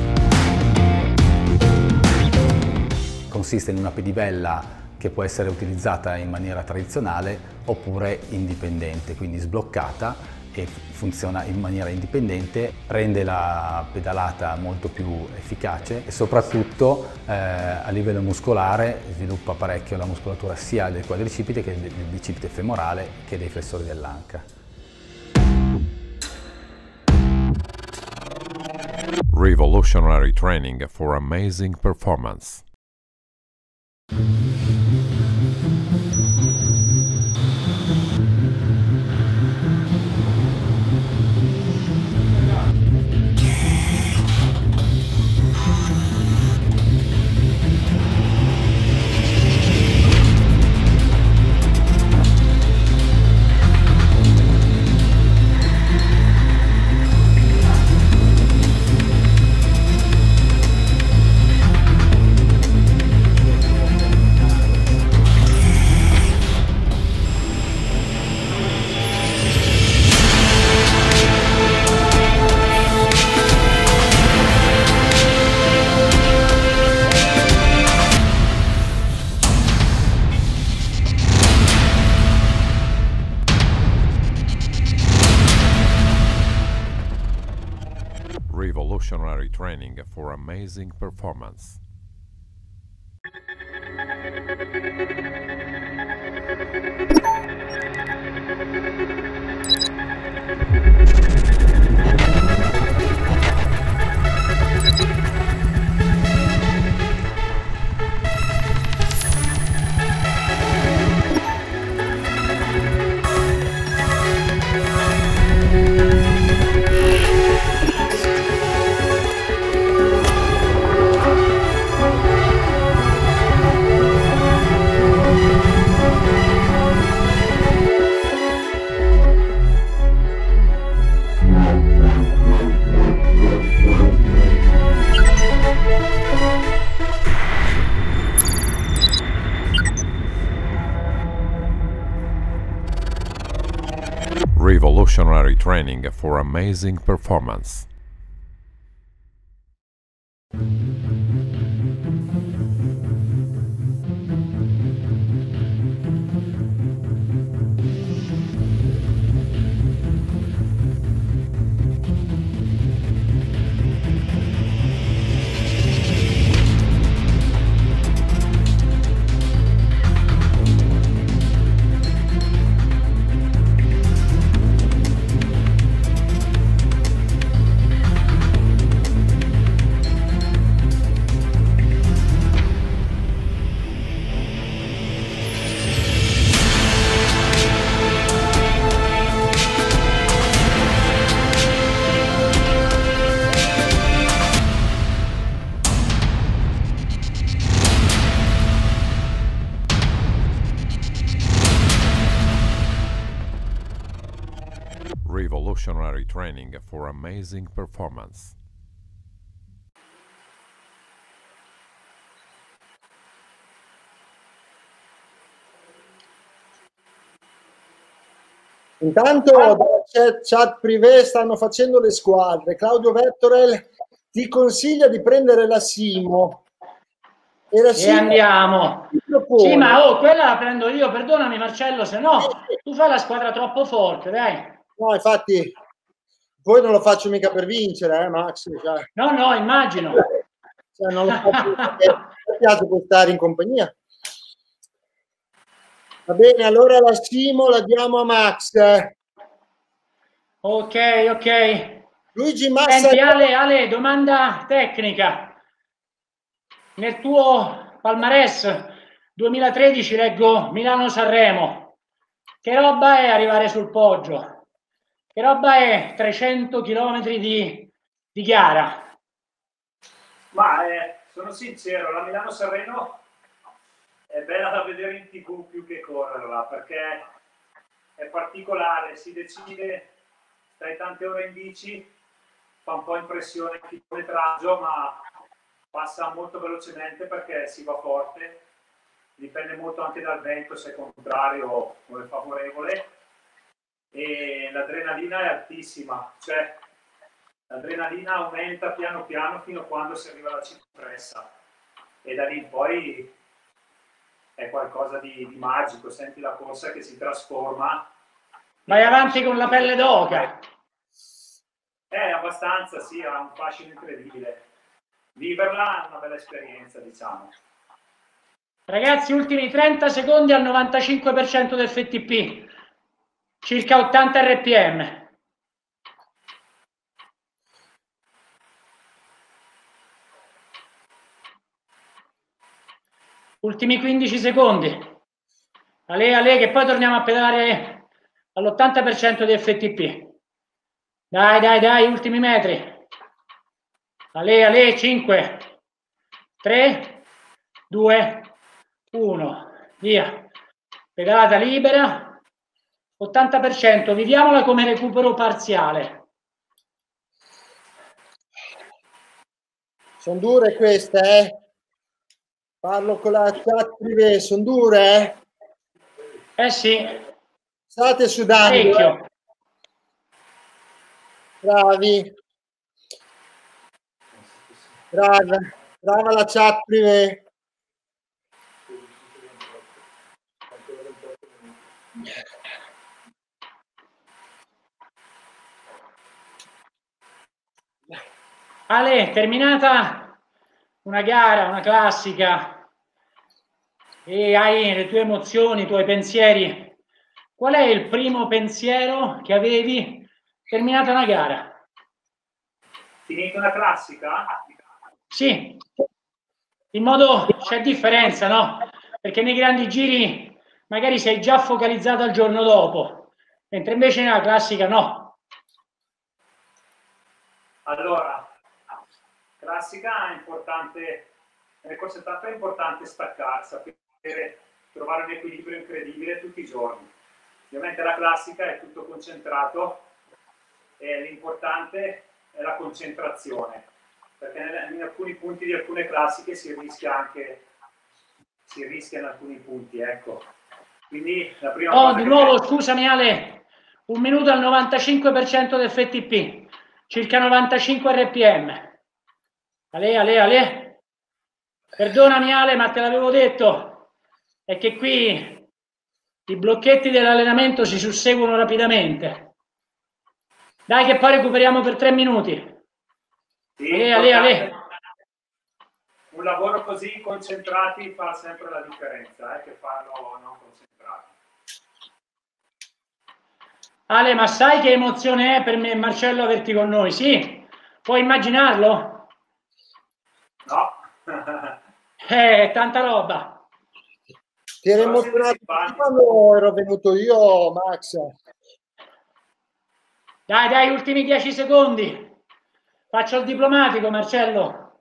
Consiste in una pedivella che può essere utilizzata in maniera tradizionale oppure indipendente, quindi sbloccata e funziona in maniera indipendente, rende la pedalata molto più efficace e soprattutto eh, a livello muscolare sviluppa parecchio la muscolatura sia del quadricipite che del bicipite femorale che dei flessori dell'anca. Revolutionary training for amazing performance. Revolutionary training for amazing performance. Revolutionary training for amazing performance. Revolutionary training for amazing performance. Intanto dalla chat, chat privé stanno facendo le squadre. Claudio Vettorel ti consiglia di prendere la Simo. E, la Simo, e andiamo. Sì, ma oh, quella la prendo io, perdonami Marcello, se no tu fai la squadra troppo forte, dai. No, infatti, poi non lo faccio mica per vincere, eh, Max. Cioè. No, no, immagino. Cioè, non lo faccio perché mi piace stare in compagnia. Va bene, allora la Simo la diamo a Max. Ok, ok. Luigi Massa. Senti Ale, Ale, domanda tecnica. Nel tuo palmarès duemilatredici leggo Milano-Sanremo. Che roba è arrivare sul poggio? Che roba è trecento chilometri di, di gara? Ma eh, sono sincero, la Milano-Sanremo è bella da vedere in tv più che correrla, perché è particolare, si decide, stai tante ore in bici, fa un po' impressione il chilometraggio, ma passa molto velocemente perché si va forte, dipende molto anche dal vento, se è contrario o è favorevole, e l'adrenalina è altissima, cioè l'adrenalina aumenta piano piano fino a quando si arriva alla cipressa, e da lì in poi è qualcosa di, di magico, senti la corsa che si trasforma. Vai avanti con la pelle d'oca. È abbastanza, sì, ha un fascino incredibile. Viverla è una bella esperienza, diciamo. Ragazzi, ultimi trenta secondi al novantacinque per cento del F T P, circa ottanta R P M. Ultimi quindici secondi. Ale, ale, che poi torniamo a pedalare all'ottanta per cento di F T P. Dai, dai, dai, ultimi metri. Ale, ale, cinque, tre, due, uno. Via. Pedalata libera. ottanta per cento. Viviamola come recupero parziale. Sono dure queste, eh? Parlo con la chat privé, sono dure, eh? Eh sì. State sudando. Parecchio. Eh? Bravi. Brava, brava la chat privé. Ale, terminata una gara, una classica, e hai le tue emozioni, i tuoi pensieri. Qual è il primo pensiero che avevi terminata una gara? Finita una classica? Sì, in modo c'è differenza, no? Perché nei grandi giri magari sei già focalizzato al giorno dopo, mentre invece nella classica no. Allora, classica è importante, nelle corse tappe è importante staccare, sapere trovare un equilibrio incredibile tutti i giorni. Ovviamente la classica è tutto concentrato e l'importante è la concentrazione, perché in alcuni punti di alcune classiche si rischia anche, si rischia in alcuni punti, ecco. Quindi la prima Oh, cosa di che nuovo, penso... scusami Ale, un minuto al novantacinque per cento del F T P, circa novantacinque R P M. Ale, Ale, Ale, perdonami Ale, ma te l'avevo detto, è che qui i blocchetti dell'allenamento si susseguono rapidamente. Dai che poi recuperiamo per tre minuti. Sì, Ale, Ale, Ale. Un lavoro così concentrati fa sempre la differenza, eh, che farlo non concentrati. Ale, ma sai che emozione è per me e Marcello averti con noi? Sì? Puoi immaginarlo? No. Eh, tanta roba. Ti ero emozionato quando ero venuto io, Max. Dai, dai, ultimi dieci secondi. Faccio il diplomatico, Marcello.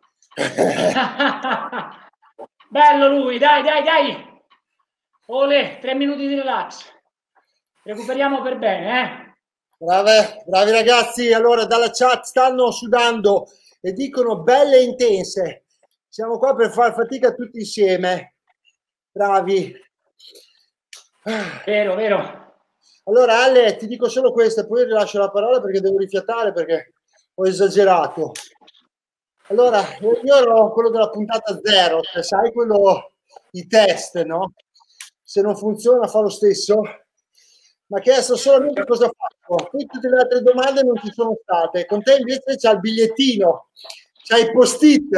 Bello lui, dai, dai, dai. Ole, tre minuti di relax. Recuperiamo per bene, eh? Brave, bravi ragazzi. Allora, dalla chat stanno sudando e dicono belle e intense. Siamo qua per far fatica tutti insieme. Bravi. Vero, vero. Allora, Ale, ti dico solo questo, poi rilascio la parola perché devo rifiatare perché ho esagerato. Allora, io ero quello della puntata zero, sai, quello i test, no? Se non funziona fa lo stesso. Ma ha chiesto solamente cosa ho fatto. Poi tutte le altre domande non ci sono state. Con te invece c'è il bigliettino, c'è i post-it.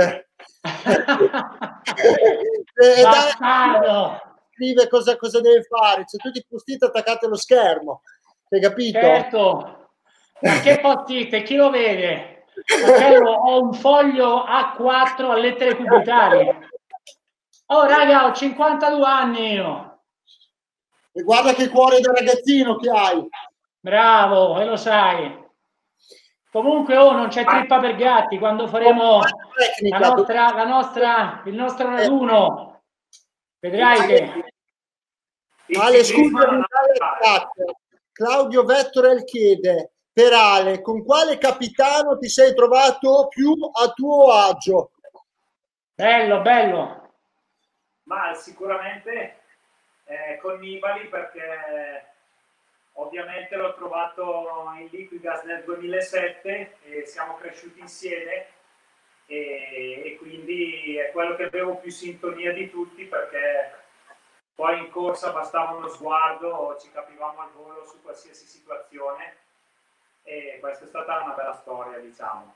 E Bastardo! scrive cosa, cosa deve fare. C'è tutti i post-it attaccati allo schermo. Hai capito? Certo. Ma che post-it? Chi lo vede? Marcello, ho un foglio A quattro a lettere cubitali. Oh raga, ho cinquantadue anni io. E guarda che cuore da ragazzino che hai. Bravo, e lo sai. Comunque, oh, non c'è trippa per gatti. Quando faremo la nostra, la nostra, il nostro raduno, vedrai che... Ale, scusa, Claudio Vettorel chiede, per Ale, con quale capitano ti sei trovato più a tuo agio? Bello, bello. Ma sicuramente eh, con Nibali, perché ovviamente l'ho trovato in Liquigas nel duemilasette e siamo cresciuti insieme e, e quindi è quello che avevo più sintonia di tutti, perché poi in corsa bastava uno sguardo, ci capivamo al volo su qualsiasi situazione e questa è stata una bella storia, diciamo.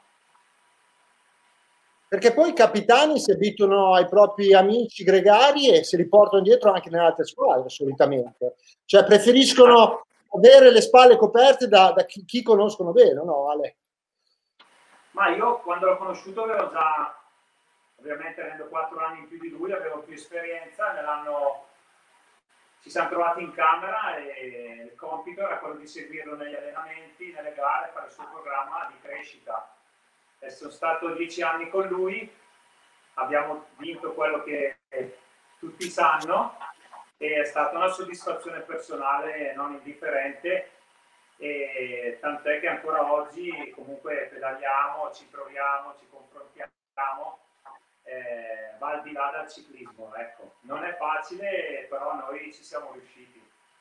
Perché poi i capitani si abituano ai propri amici gregari e se li portano dietro anche nelle altre squadre, solitamente. Cioè preferiscono avere le spalle coperte da, da chi, chi conoscono bene, no Ale? Ma io quando l'ho conosciuto avevo già, ovviamente avendo quattro anni in più di lui, avevo più esperienza, nell'anno ci siamo trovati in camera e il compito era quello di seguirlo negli allenamenti, nelle gare, fare il suo programma di crescita. E sono stato dieci anni con lui, abbiamo vinto quello che tutti sanno e è stata una soddisfazione personale non indifferente, e tant'è che ancora oggi comunque pedaliamo, ci troviamo, ci confrontiamo, eh, va al di là dal ciclismo, ecco. Non è facile, però noi ci siamo riusciti.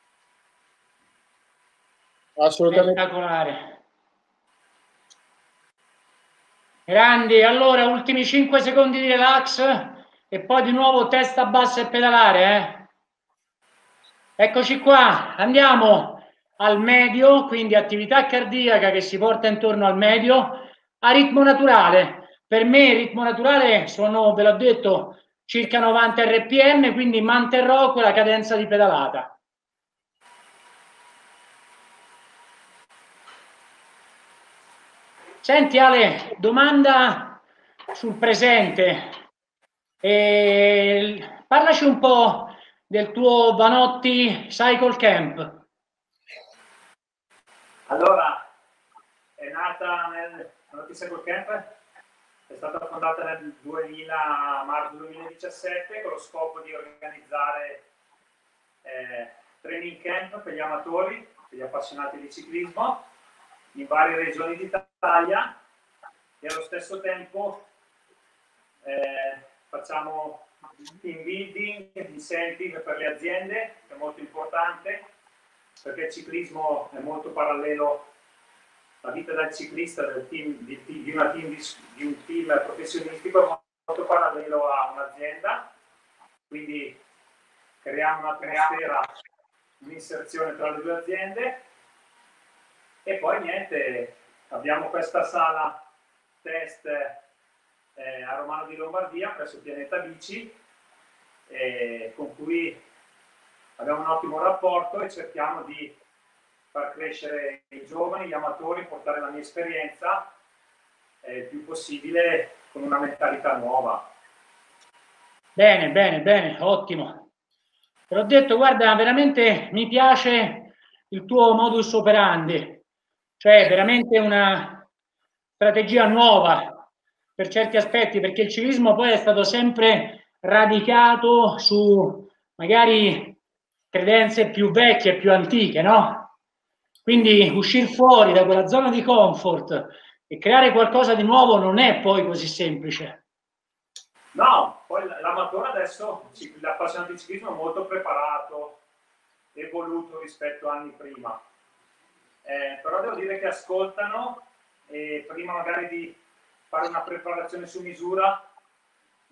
Assolutamente. Spettacolare. Grandi, allora ultimi cinque secondi di relax e poi di nuovo testa bassa e pedalare. Eh? Eccoci qua, andiamo al medio, quindi attività cardiaca che si porta intorno al medio a ritmo naturale. Per me il ritmo naturale sono, ve l'ho detto, circa novanta erre pi emme, quindi manterrò quella cadenza di pedalata. Senti Ale, domanda sul presente. E parlaci un po' del tuo Vanotti Cycle Camp. Allora, è nata nel Vanotti Cycle Camp, è stata fondata nel duemila, marzo duemiladiciassette, con lo scopo di organizzare eh, training camp per gli amatori, per gli appassionati di ciclismo, in varie regioni d'Italia, e allo stesso tempo eh, facciamo team building, incentive per le aziende, che è molto importante, perché il ciclismo è molto parallelo, la vita del ciclista, del team, di, di, una team, di un team professionistico è molto parallelo a un'azienda, quindi creiamo un'atmosfera, un'inserzione tra le due aziende. E poi niente, abbiamo questa sala test eh, a Romano di Lombardia presso Pianeta Bici, eh, con cui abbiamo un ottimo rapporto e cerchiamo di far crescere i giovani, gli amatori, portare la mia esperienza eh, il più possibile con una mentalità nuova. Bene, bene, bene, ottimo. Te l'ho detto, guarda, veramente mi piace il tuo modus operandi. Cioè veramente una strategia nuova per certi aspetti, perché il ciclismo poi è stato sempre radicato su magari credenze più vecchie, più antiche, no? Quindi uscire fuori da quella zona di comfort e creare qualcosa di nuovo non è poi così semplice. No, poi l'amatore adesso, l'appassionato di ciclismo è molto preparato, evoluto rispetto a anni prima. Eh, però devo dire che ascoltano e prima magari di fare una preparazione su misura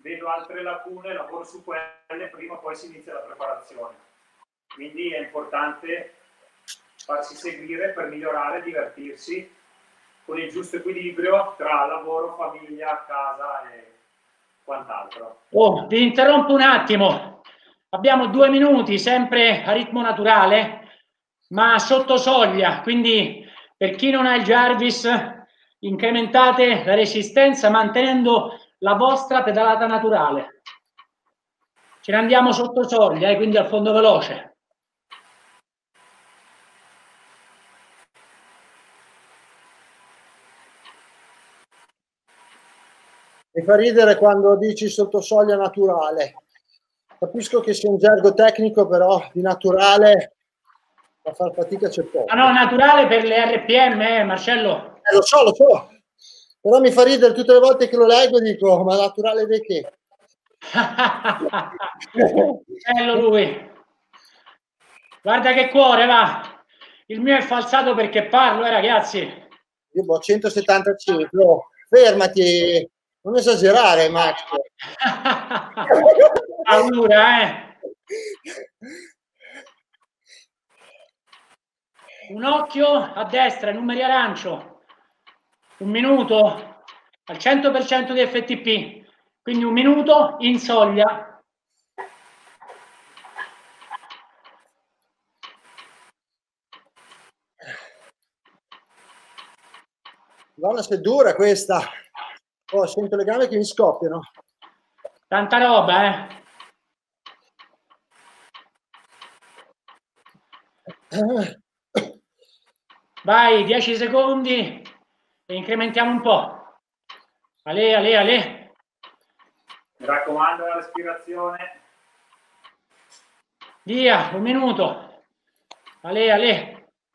vedo altre lacune, lavoro su quelle, prima o poi si inizia la preparazione. Quindi è importante farsi seguire per migliorare, divertirsi con il giusto equilibrio tra lavoro, famiglia, casa e quant'altro. Oh, vi interrompo un attimo. Abbiamo due minuti, sempre a ritmo naturale, ma sotto soglia. Quindi per chi non ha il Jarvis, incrementate la resistenza mantenendo la vostra pedalata naturale. Ce ne andiamo sotto soglia, eh, quindi al fondo veloce. Mi fa ridere quando dici sotto soglia naturale. Capisco che sia un gergo tecnico, però di naturale a far fatica c'è poco. Ah no, naturale per le R P M, eh, Marcello. Eh, lo so, lo so. Però mi fa ridere tutte le volte che lo leggo, dico, ma naturale di che? Bello lui. Guarda che cuore, va. Il mio è falsato perché parlo, eh, ragazzi. Io ho centosettantacinque. Oh, fermati, non esagerare, Max. Paura, eh. Un occhio a destra, numeri arancio. Un minuto al cento per cento di F T P. Quindi un minuto in soglia. Guarda se è dura questa. Oh, sento le gambe che mi scoppiano. Tanta roba, eh. Vai, dieci secondi e incrementiamo un po'. Ale, ale, ale. Mi raccomando la respirazione. Via, un minuto. Ale, ale.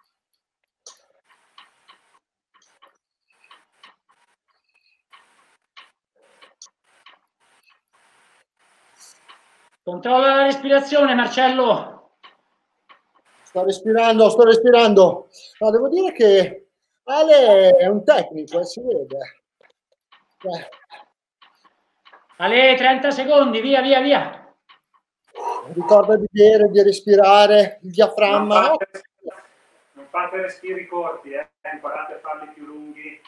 Controlla la respirazione, Marcello. Sto respirando, sto respirando. No, devo dire che Ale è un tecnico, eh, si vede. Eh. Ale, trenta secondi, via, via, via. Ricorda di bere, di respirare, il diaframma. Non fate, non fate respiri corti, eh. Imparate a farli più lunghi.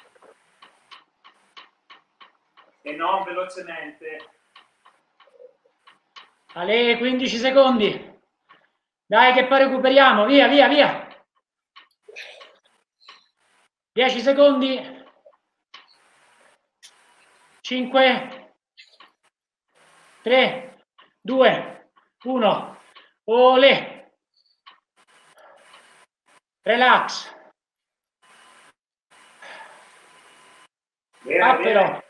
E non velocemente. Ale, quindici secondi. Dai che poi recuperiamo, via, via, via. dieci secondi. cinque, tre, due, uno. Olè. Relax. Vera, Ah, però.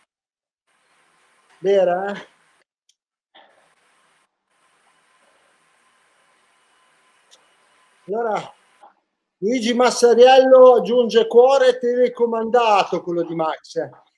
Vera, eh? Allora, Luigi Massariello aggiunge cuore telecomandato, quello di Max.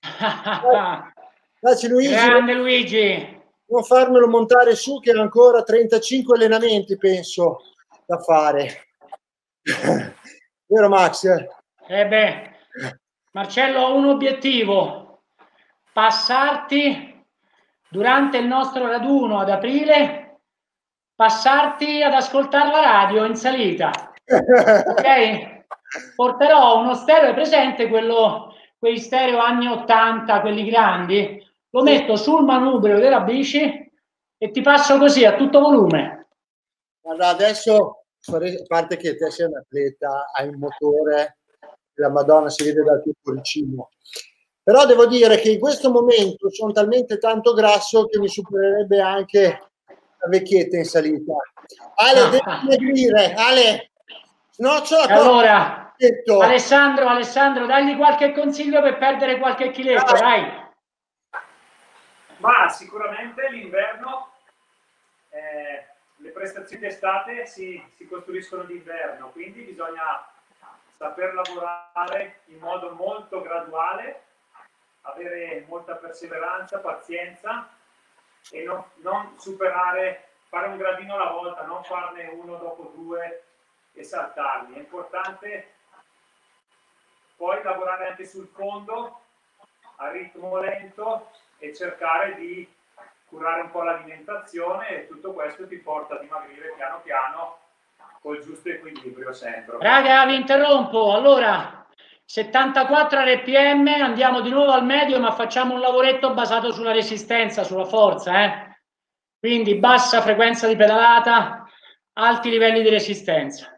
Grazie Luigi. Grande Luigi. Non farmelo montare su che ha ancora trentacinque allenamenti, penso, da fare. Vero Max? Eh beh, Marcello, ho un obiettivo. Passarti durante il nostro raduno ad aprile, passarti ad ascoltare la radio in salita. Ok? Porterò uno stereo, presente quello, quei stereo anni ottanta, quelli grandi, lo metto sul manubrio della bici e ti passo così a tutto volume. Allora, adesso, a parte che te sei un atleta, hai un motore, la Madonna si vede dal tuo cuoricino. Però devo dire che in questo momento sono talmente tanto grasso che mi supererebbe anche la vecchietta in salita. Ale, Ah, devi ah. dimagrire, Ale. Snoccia la Allora, detto. Alessandro, Alessandro, dagli qualche consiglio per perdere qualche chiletto, dai. Ma sicuramente l'inverno, eh, le prestazioni d'estate si, si costruiscono d'inverno, quindi bisogna saper lavorare in modo molto graduale, avere molta perseveranza, pazienza e non, non superare, fare un gradino alla volta, non farne uno dopo due e saltarli. È importante poi lavorare anche sul fondo a ritmo lento e cercare di curare un po' l'alimentazione e tutto questo ti porta a dimagrire piano piano col giusto equilibrio sempre. Raga, vi interrompo. Allora, settantaquattro R P M, andiamo di nuovo al medio, ma facciamo un lavoretto basato sulla resistenza, sulla forza, eh? Quindi bassa frequenza di pedalata, alti livelli di resistenza.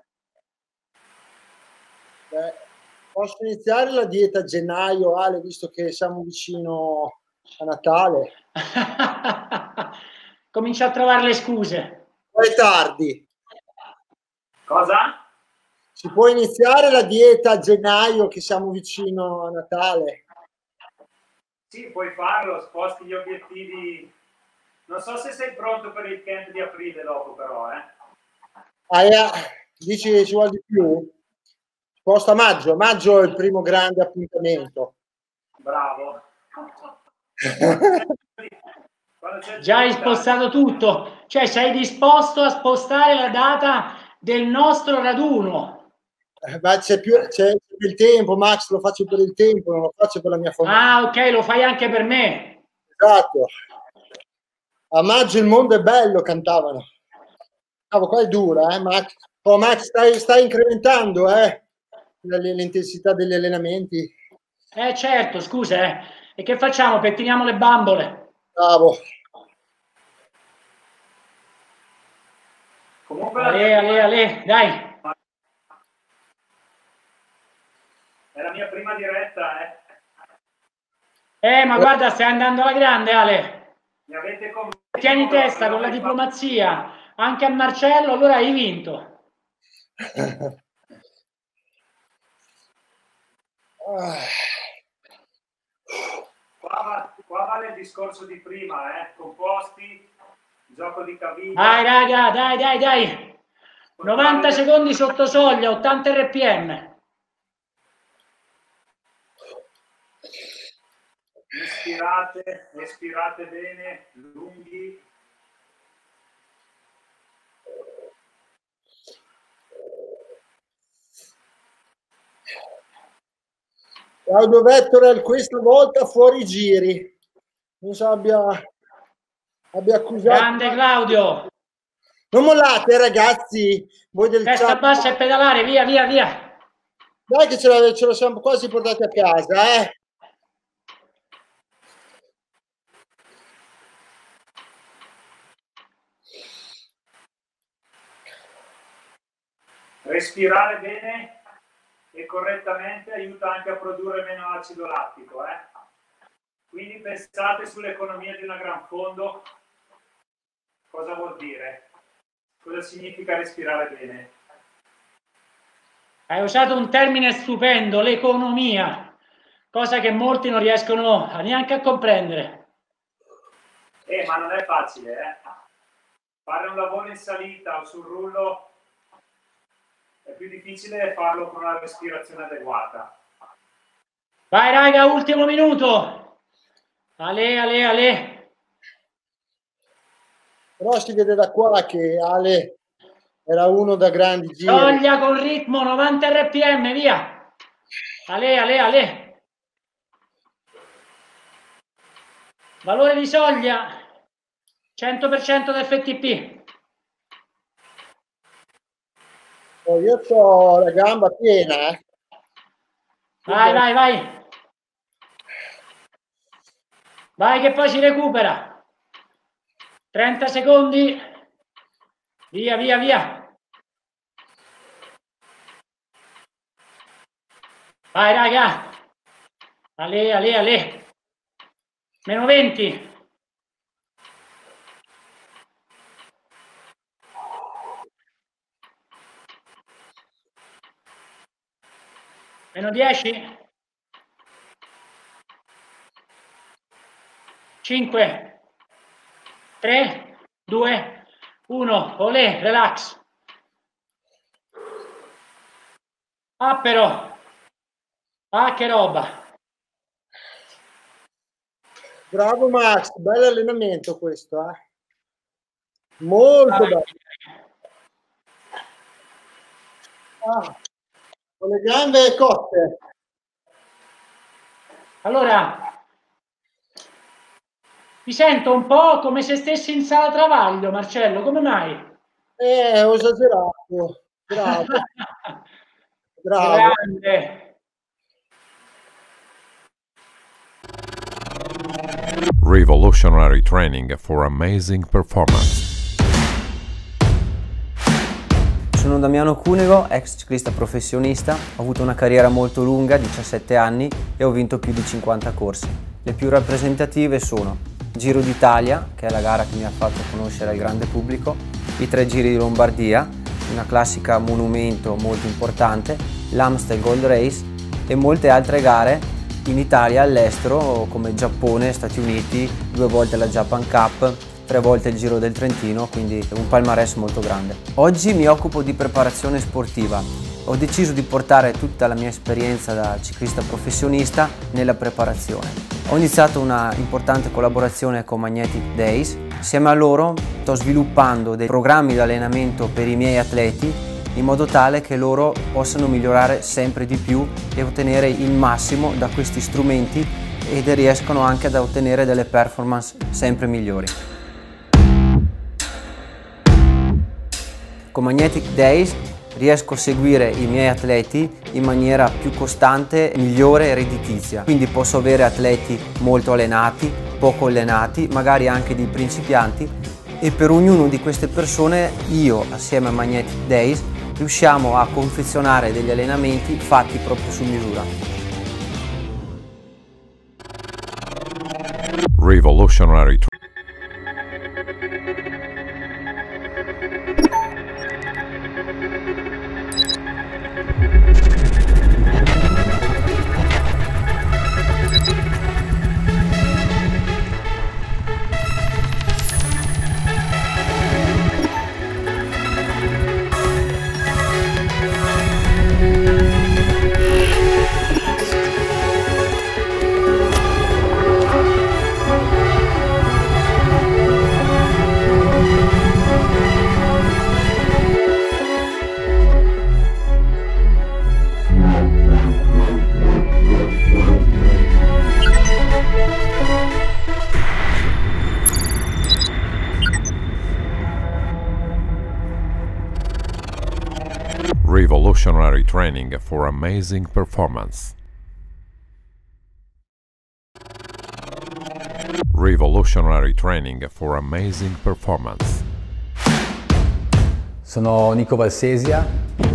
Beh, posso iniziare la dieta a gennaio, Ale, visto che siamo vicino a Natale? Comincia a trovare le scuse. Poi è tardi. Cosa? Si può iniziare la dieta a gennaio che siamo vicino a Natale? Sì, puoi farlo, sposti gli obiettivi. Non so se sei pronto per il camp di aprile dopo, però, eh. Ah, eh, dici che ci vuole di più? Sposta a maggio. Maggio è il primo grande appuntamento. Bravo. Già hai spostato tutto, cioè sei disposto a spostare la data del nostro raduno. Eh, ma c'è più c'è il tempo, Max, lo faccio per il tempo, non lo faccio per la mia formazione. Ah, ok, lo fai anche per me. Esatto. A maggio il mondo è bello, cantavano. Cavo, qua è dura, eh, Max. Oh, Max, stai, stai incrementando, eh, l'intensità degli allenamenti. Eh, certo, scusa, eh. E che facciamo? Pettiniamo le bambole. Bravo. Comunque Ale, ale, ale, dai. è la mia prima diretta, eh. Eh, ma guarda, stai andando alla grande, Ale. Mi avete convinto. Tieni testa con la diplomazia, anche a Marcello, allora hai vinto. Qua, qua vale il discorso di prima, eh. Composti, gioco di cabina. Dai, raga, dai, dai, dai. novanta secondi sotto soglia, ottanta R P M. Ispirate, espirate bene, lunghi. Claudio Vettorel questa volta fuori giri. Non so abbia, abbia accusato. Grande Claudio. Non mollate ragazzi. Voi del Testa chat. bassa e pedalare, via, via, via. Dai che ce, la, ce lo siamo quasi portati a casa, eh. Respirare bene e correttamente aiuta anche a produrre meno acido lattico, eh? Quindi pensate sull'economia di una gran fondo. Cosa vuol dire? Cosa significa respirare bene? Hai usato un termine stupendo, l'economia, cosa che molti non riescono a neanche a comprendere. Eh, ma non è facile, eh? Fare un lavoro in salita o sul rullo è più difficile farlo con una respirazione adeguata. Vai raga, ultimo minuto. Ale, ale, ale. Però si vede da qua che Ale era uno da grandi giri. Soglia con ritmo, novanta R P M, via. Ale, ale, ale. Valore di soglia, cento per cento da F T P. Oh, io ho la gamba piena, eh. Vai, vai, vai. Vai che poi si recupera. trenta secondi. Via, via, via. Vai, raga. Ale, ale, ale. Meno venti. Meno dieci. cinque. tre, due, uno. Olè, relax. Ah, però. Ah, che roba. Bravo Max, bello allenamento questo, eh. Molto Vai. bello. Ah, con le gambe cotte. Allora, Ti sento un po' come se stessi in sala travaglio, Marcello, come mai? Eh, ho esagerato. Bravo. Bravo. Grande. Revolutionary training for amazing performance. Sono Damiano Cunego, ex ciclista professionista, ho avuto una carriera molto lunga, diciassette anni, e ho vinto più di cinquanta corse. Le più rappresentative sono Giro d'Italia, che è la gara che mi ha fatto conoscere al grande pubblico, i tre Giri di Lombardia, una classica monumento molto importante, l'Amstel Gold Race e molte altre gare in Italia e all'estero come Giappone, Stati Uniti, due volte la Japan Cup, tre volte il Giro del Trentino, quindi un palmarès molto grande. Oggi mi occupo di preparazione sportiva. Ho deciso di portare tutta la mia esperienza da ciclista professionista nella preparazione. Ho iniziato una importante collaborazione con Magnetic Days. Insieme a loro sto sviluppando dei programmi di allenamento per i miei atleti in modo tale che loro possano migliorare sempre di più e ottenere il massimo da questi strumenti ed riescono anche ad ottenere delle performance sempre migliori. Con Magnetic Days riesco a seguire i miei atleti in maniera più costante, migliore e redditizia. Quindi posso avere atleti molto allenati, poco allenati, magari anche dei principianti, e per ognuno di queste persone io, assieme a Magnetic Days, riusciamo a confezionare degli allenamenti fatti proprio su misura. Revolutionary training. Revolutionary training for amazing performance. Revolutionary training for amazing performance. Sono Nico Valsesia,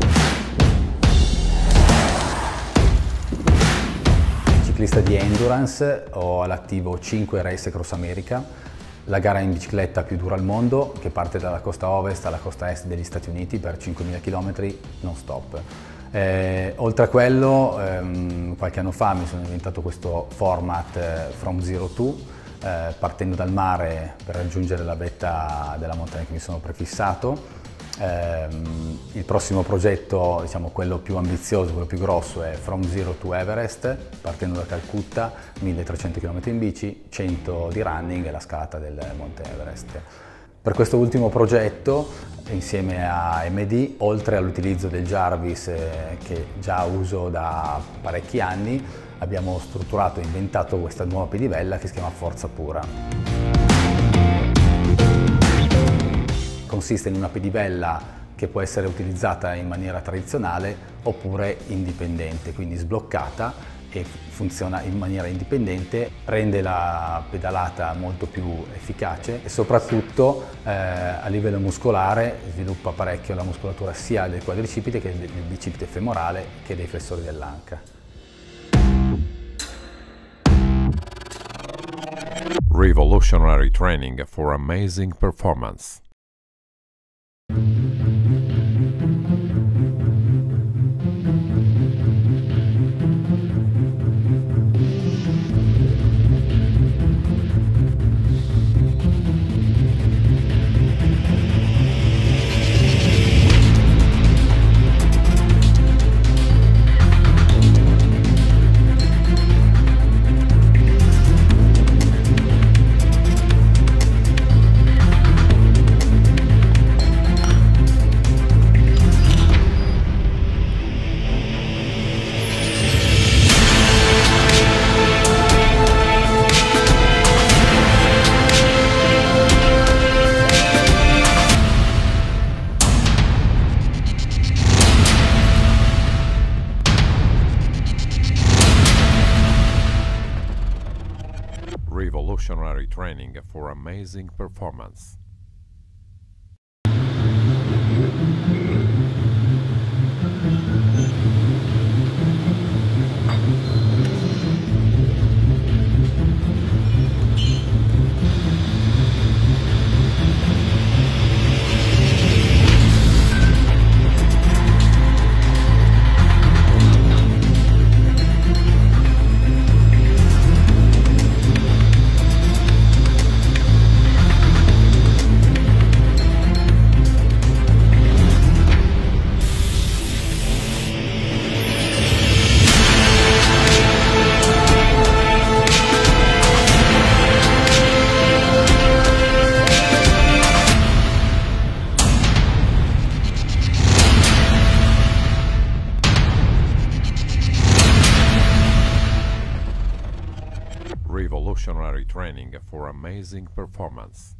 ciclista di endurance, ho all'attivo cinque Race Cross America, la gara in bicicletta più dura al mondo, che parte dalla costa ovest alla costa est degli Stati Uniti per cinquemila chilometri non stop. Eh, oltre a quello, ehm, qualche anno fa mi sono inventato questo format eh, From Zero to, eh, partendo dal mare per raggiungere la vetta della montagna che mi sono prefissato. Eh, il prossimo progetto, diciamo quello più ambizioso, quello più grosso, è From Zero to Everest, partendo da Calcutta, milletrecento chilometri in bici, cento di running e la scalata del Monte Everest. Per questo ultimo progetto, insieme a M D, oltre all'utilizzo del Jarvis eh, che già uso da parecchi anni, abbiamo strutturato e inventato questa nuova pedivella che si chiama Forza Pura. Consiste in una pedivella che può essere utilizzata in maniera tradizionale oppure indipendente, quindi sbloccata e funziona in maniera indipendente, rende la pedalata molto più efficace e soprattutto eh, a livello muscolare sviluppa parecchio la muscolatura sia del quadricipite che del bicipite femorale che dei flessori dell'anca. Revolutionary training for amazing performance. Revolutionary training for amazing performance. Revolutionary training for amazing performance.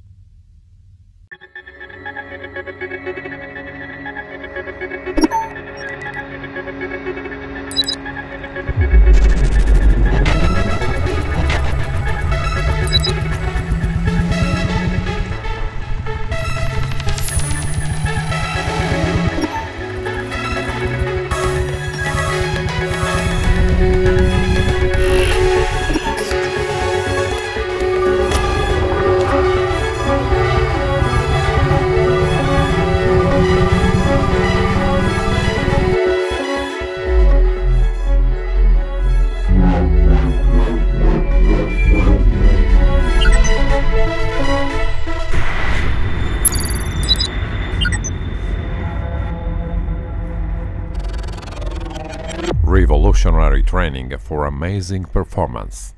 Revolutionary training for amazing performance.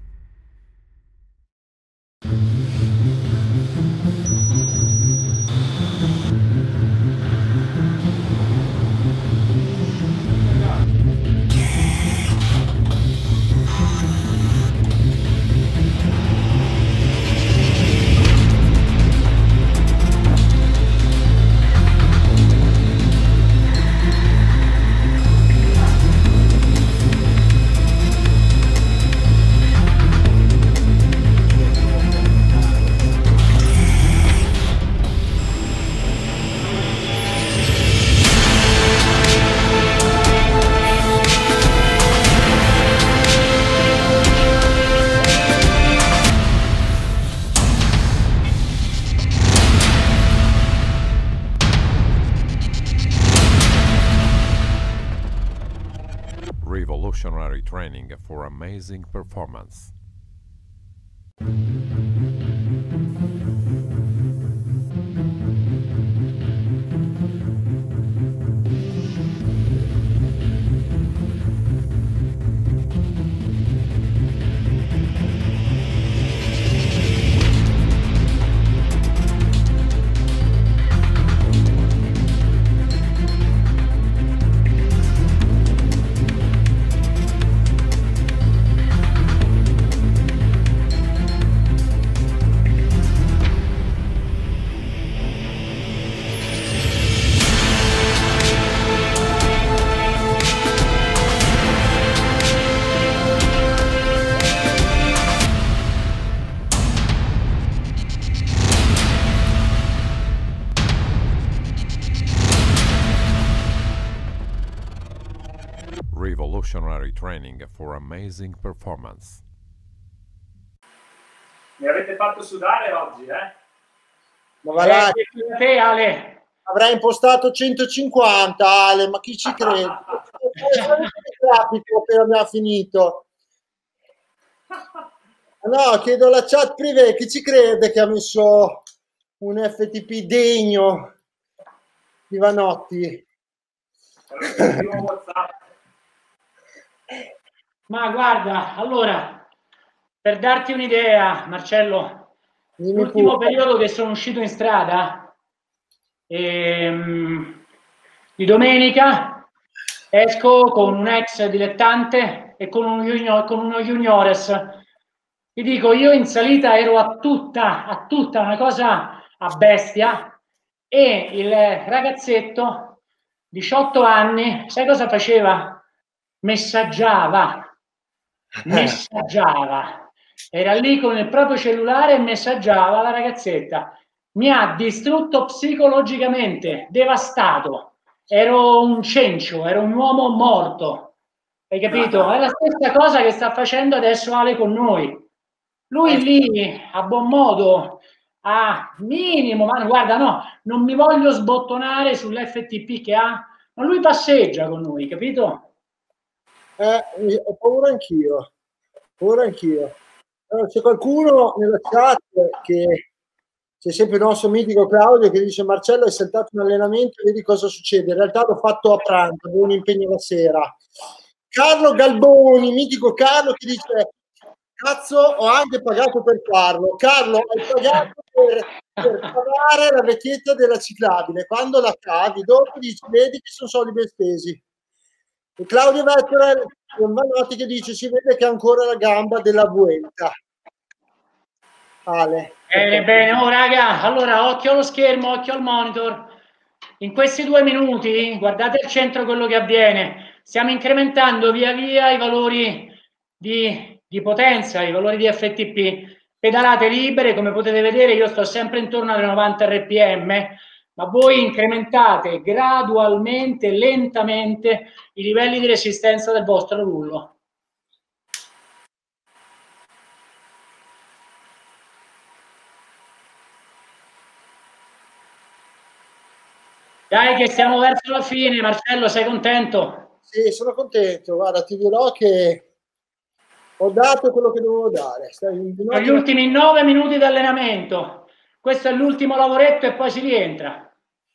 Revolutionary training for amazing performance. Revolutionary training for amazing performance. Mi avete fatto sudare oggi, eh? Ma va là, Eh, te, Ale. avrai impostato centocinquanta, Ale, ma chi ci crede? Il traffico appena abbiamo finito. No, chiedo alla chat privé, chi ci crede che ha messo un F T P degno di Vanotti? Ma guarda, allora, per darti un'idea, Marcello, Dimmi l'ultimo pure. periodo che sono uscito in strada, ehm, di domenica, esco con un ex dilettante e con, un junior, con uno juniores. Ti dico, io in salita ero a tutta, a tutta una cosa a bestia, e il ragazzetto, diciotto anni, sai cosa faceva? Messaggiava, messaggiava. era lì con il proprio cellulare e messaggiava la ragazzetta. Mi ha distrutto psicologicamente, devastato. Ero un cencio, ero un uomo morto. Hai capito? È la stessa cosa che sta facendo adesso Ale con noi. Lui lì, a buon modo, a minimo, ma guarda, no, non mi voglio sbottonare sull'F T P che ha, ma lui passeggia con noi, capito? Eh, ho paura anch'io, ho paura anch'io. Allora, c'è qualcuno nella chat che c'è sempre il nostro mitico Claudio che dice: Marcello, hai saltato un allenamento, vedi cosa succede. In realtà l'ho fatto a pranzo, avevo un impegno la sera. Carlo Galboni, mitico Carlo, che dice: cazzo, ho anche pagato per farlo. Carlo, hai pagato per, per pagare la vecchietta della ciclabile. Quando la cavi, dopo dici: vedi che sono soldi ben spesi. E Claudio Vettere, Vanotti, che dice: si vede che ha ancora la gamba della Vuelta. Ale. Bene, bene, oh raga, allora occhio allo schermo, occhio al monitor. In questi due minuti, guardate al centro quello che avviene. Stiamo incrementando via via i valori di, di potenza, i valori di F T P. Pedalate libere, come potete vedere io sto sempre intorno alle novanta R P M, ma voi incrementate gradualmente, lentamente i livelli di resistenza del vostro rullo. Dai che siamo verso la fine, Marcello, sei contento? Sì, sono contento. Guarda, ti dirò che ho dato quello che dovevo dare. Sono gli ultimi nove minuti di allenamento. Questo è l'ultimo lavoretto e poi si rientra.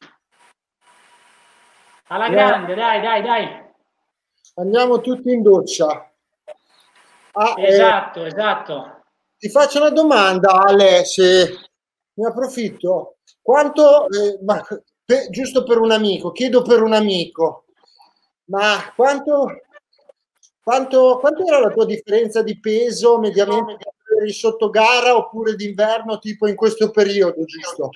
Alla grande, dai, dai, dai. Andiamo tutti in doccia. Ah, esatto, eh, esatto. Ti faccio una domanda, Ale, se ne approfitto. Quanto, eh, ma, per, giusto per un amico, chiedo per un amico, ma quanto, quanto, quanto era la tua differenza di peso mediamente per il sottogara oppure d'inverno, tipo in questo periodo, giusto?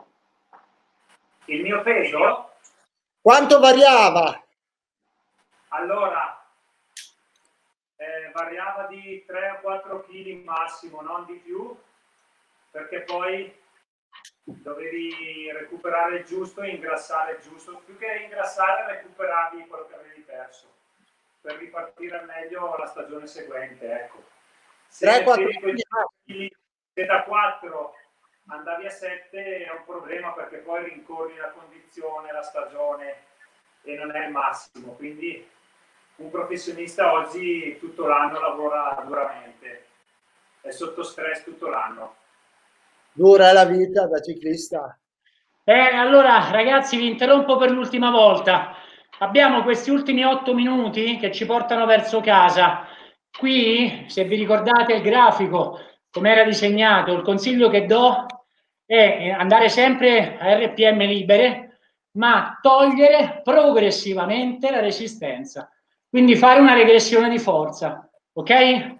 Il mio peso? Quanto variava? Allora, eh, variava di tre a quattro chili massimo, non di più, perché poi dovevi recuperare il giusto e ingrassare il giusto. Più che ingrassare, recuperavi quello che avevi perso per ripartire al meglio la stagione seguente. Ecco. Se, tre quattro chili, se da quattro andavi a sette è un problema, perché poi rincorri la condizione, la stagione e non è il massimo. Quindi un professionista oggi tutto l'anno lavora duramente, è sotto stress tutto l'anno. Dura la vita da ciclista. Bene, allora ragazzi vi interrompo per l'ultima volta. Abbiamo questi ultimi otto minuti che ci portano verso casa. Qui, se vi ricordate il grafico, come era disegnato, il consiglio che do è andare sempre a R P M libere, ma togliere progressivamente la resistenza. Quindi fare una regressione di forza, ok?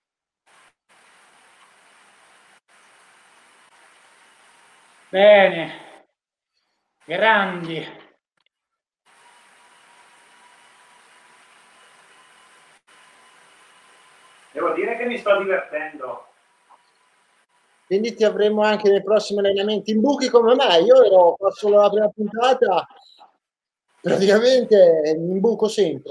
Bene. Grandi. Devo dire che mi sto divertendo. Quindi ti avremo anche nei prossimi allenamenti in buchi come me. Io ero passo la prima puntata, praticamente mi imbuco sempre.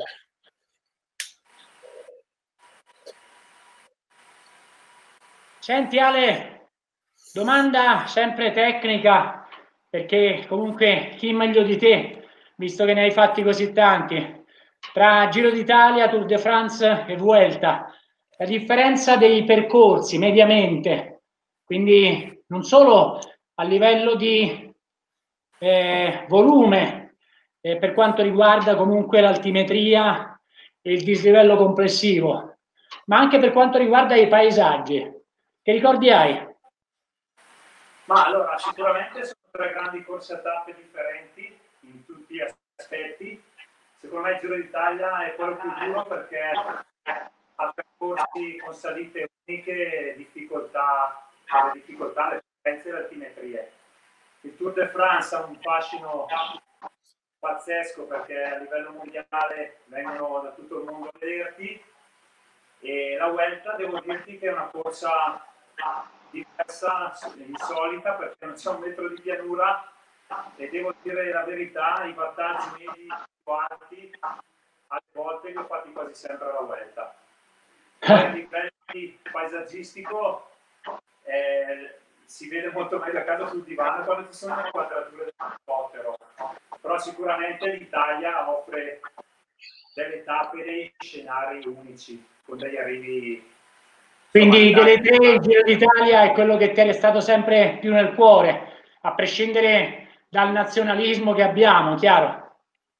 Senti Ale, domanda sempre tecnica, perché comunque chi meglio di te, visto che ne hai fatti così tanti, tra Giro d'Italia, Tour de France e Vuelta, la differenza dei percorsi mediamente, quindi non solo a livello di eh, volume, eh, per quanto riguarda comunque l'altimetria e il dislivello complessivo, ma anche per quanto riguarda i paesaggi. Che ricordi hai? Ma allora, sicuramente sono tre grandi corse a tappe differenti in tutti gli aspetti. Secondo me il Giro d'Italia è quello più duro, perché ha percorsi con salite uniche, difficoltà, le difficoltà, le differenze e le altimetrie. Il Tour de France ha un fascino pazzesco, perché a livello mondiale vengono da tutto il mondo a vederti, e la la Vuelta devo dirti che è una corsa diversa, insolita, perché non c'è un metro di pianura e devo dire la verità, i vantaggi medi più alti alle volte li ho fatti quasi sempre alla Vuelta. Poi a livello paesaggistico eh, si vede molto meglio a casa sul divano quando ci sono le quadrature dell'elicottero, però sicuramente l'Italia offre delle tappe, dei scenari unici con degli arrivi. Quindi delle tre il Giro d'Italia è quello che ti è stato sempre più nel cuore, a prescindere dal nazionalismo che abbiamo, chiaro?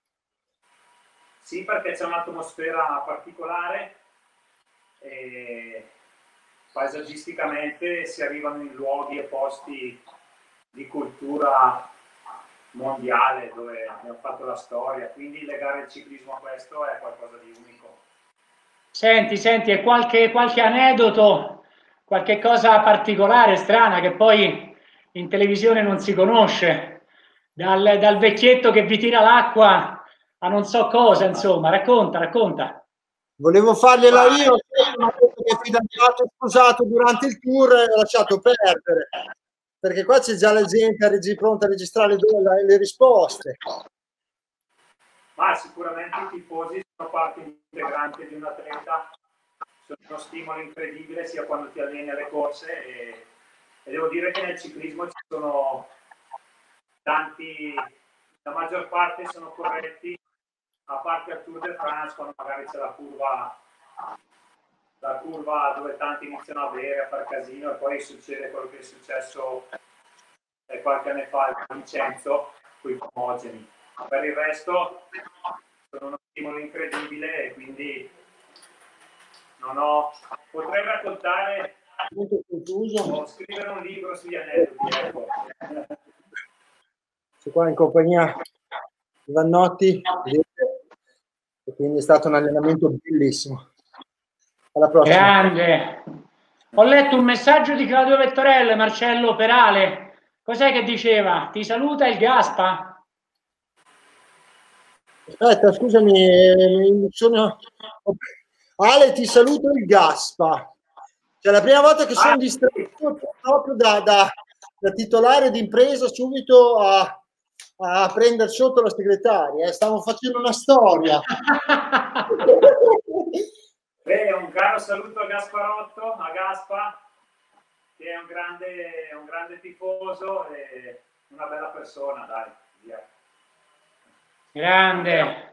Sì, perché c'è un'atmosfera particolare e paesaggisticamente si arrivano in luoghi e posti di cultura mondiale dove abbiamo fatto la storia, quindi legare il ciclismo a questo è qualcosa di unico. Senti, senti, e qualche, qualche aneddoto, qualche cosa particolare, strana, che poi in televisione non si conosce, dal, dal vecchietto che vi tira l'acqua a non so cosa, insomma, racconta, racconta. Volevo fargliela io, ma detto che il fidanzato è sposato durante il tour e ho lasciato perdere, perché qua c'è già la gente pronta a registrare le, le risposte. Ma sicuramente i tifosi sono parte integrante di un atleta, sono uno stimolo incredibile sia quando ti alleni alle corse e, e devo dire che nel ciclismo ci sono tanti, la maggior parte sono corretti, a parte al Tour de France quando magari c'è la curva, la curva dove tanti iniziano a bere, a far casino e poi succede quello che è successo eh, qualche anno fa a Vincenzo con i fumogeni. Per il resto sono uno stimolo incredibile e quindi non ho, potrei raccontare o scrivere un libro sugli aneddoti, ecco. Sono qua in compagnia di Vannotti e quindi è stato un allenamento bellissimo. Alla prossima. Grande. Ho letto un messaggio di Claudio Vettorello e Marcello Perale. Cos'è che diceva? Ti saluta il Gaspa? Aspetta, scusami, sono... Ale, ti saluto il Gaspa. Cioè, la prima volta che sono distratto proprio da, da, da titolare d'impresa subito a, a prendere sotto la segretaria. Eh. Stavo facendo una storia. Beh, un caro saluto a Gasparotto, a Gaspa, che è un grande, un grande tifoso e una bella persona, dai. Via. Grande.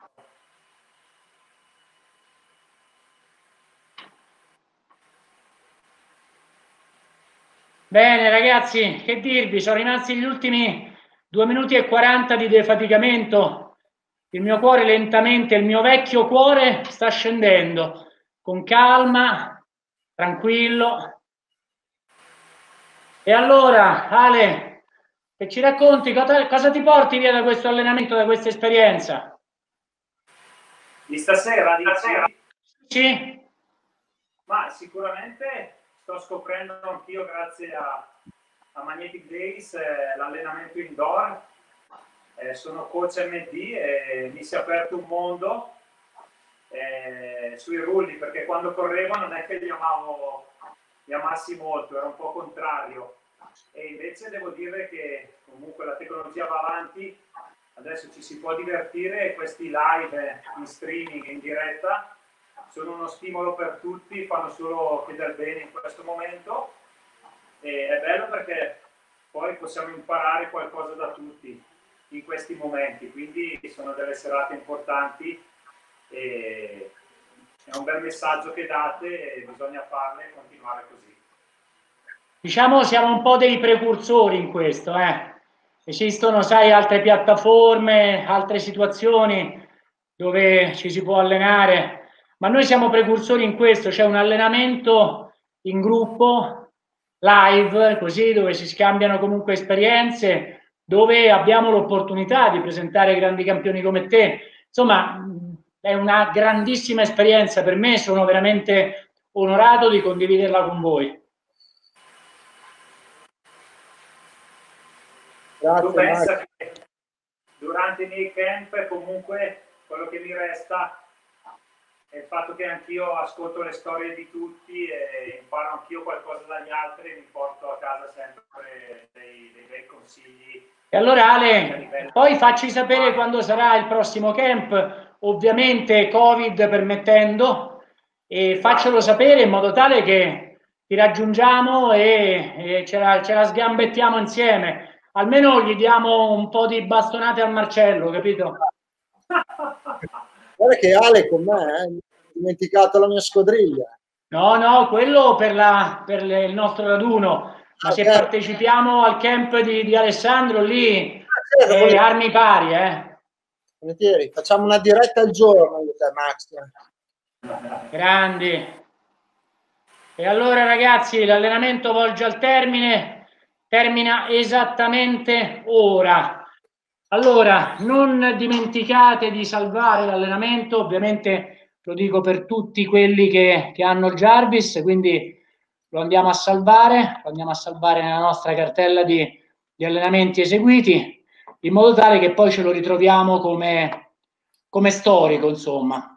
Bene ragazzi, che dirvi, sono rimasti gli ultimi due minuti e quaranta di defaticamento. Il mio cuore lentamente, il mio vecchio cuore sta scendendo, con calma, tranquillo. E allora, Ale, che ci racconti, cosa, cosa ti porti via da questo allenamento, da questa esperienza? Di stasera, dici? Sì. Ma sicuramente sto scoprendo anch'io, grazie a, a Magnetic Days, eh, l'allenamento indoor. Eh, sono coach M D e mi si è aperto un mondo eh, sui rulli, perché quando correvo non è che li amavo, li amassi molto, era un po' contrario. E invece devo dire che comunque la tecnologia va avanti, adesso ci si può divertire e questi live in streaming, in diretta, sono uno stimolo per tutti, fanno solo che del bene in questo momento e è bello perché poi possiamo imparare qualcosa da tutti in questi momenti, quindi sono delle serate importanti e è un bel messaggio che date e bisogna farle e continuare così. Diciamo siamo un po' dei precursori in questo, eh. Esistono, sai, altre piattaforme, altre situazioni dove ci si può allenare, ma noi siamo precursori in questo, c'è un allenamento in gruppo, live, così, dove si scambiano comunque esperienze, dove abbiamo l'opportunità di presentare grandi campioni come te. Insomma, è una grandissima esperienza per me, sono veramente onorato di condividerla con voi. Grazie, tu pensa Marco. che durante i miei camp comunque quello che mi resta e il fatto che anch'io ascolto le storie di tutti e imparo anch'io qualcosa dagli altri, mi porto a casa sempre dei, dei bei consigli. E allora Ale, poi facci sapere quando sarà il prossimo camp, ovviamente Covid permettendo, e Esatto. faccelo sapere in modo tale che ti raggiungiamo e, e ce, la, ce la sgambettiamo insieme. Almeno gli diamo un po' di bastonate al Marcello, capito? Guarda che Ale con me, eh, ho dimenticato la mia squadriglia. No, no, quello per, la, per le, il nostro raduno. Ma se Okay. partecipiamo al camp di, di Alessandro, lì Ah, certo, eh, poi- armi pari, eh. Volentieri, facciamo una diretta al giorno io e te, Max. Grandi. E allora ragazzi, l'allenamento volge al termine, termina esattamente ora. Allora, non dimenticate di salvare l'allenamento, ovviamente lo dico per tutti quelli che, che hanno il Jarvis, quindi lo andiamo a salvare, lo andiamo a salvare nella nostra cartella di, di allenamenti eseguiti, in modo tale che poi ce lo ritroviamo come, come storico, insomma.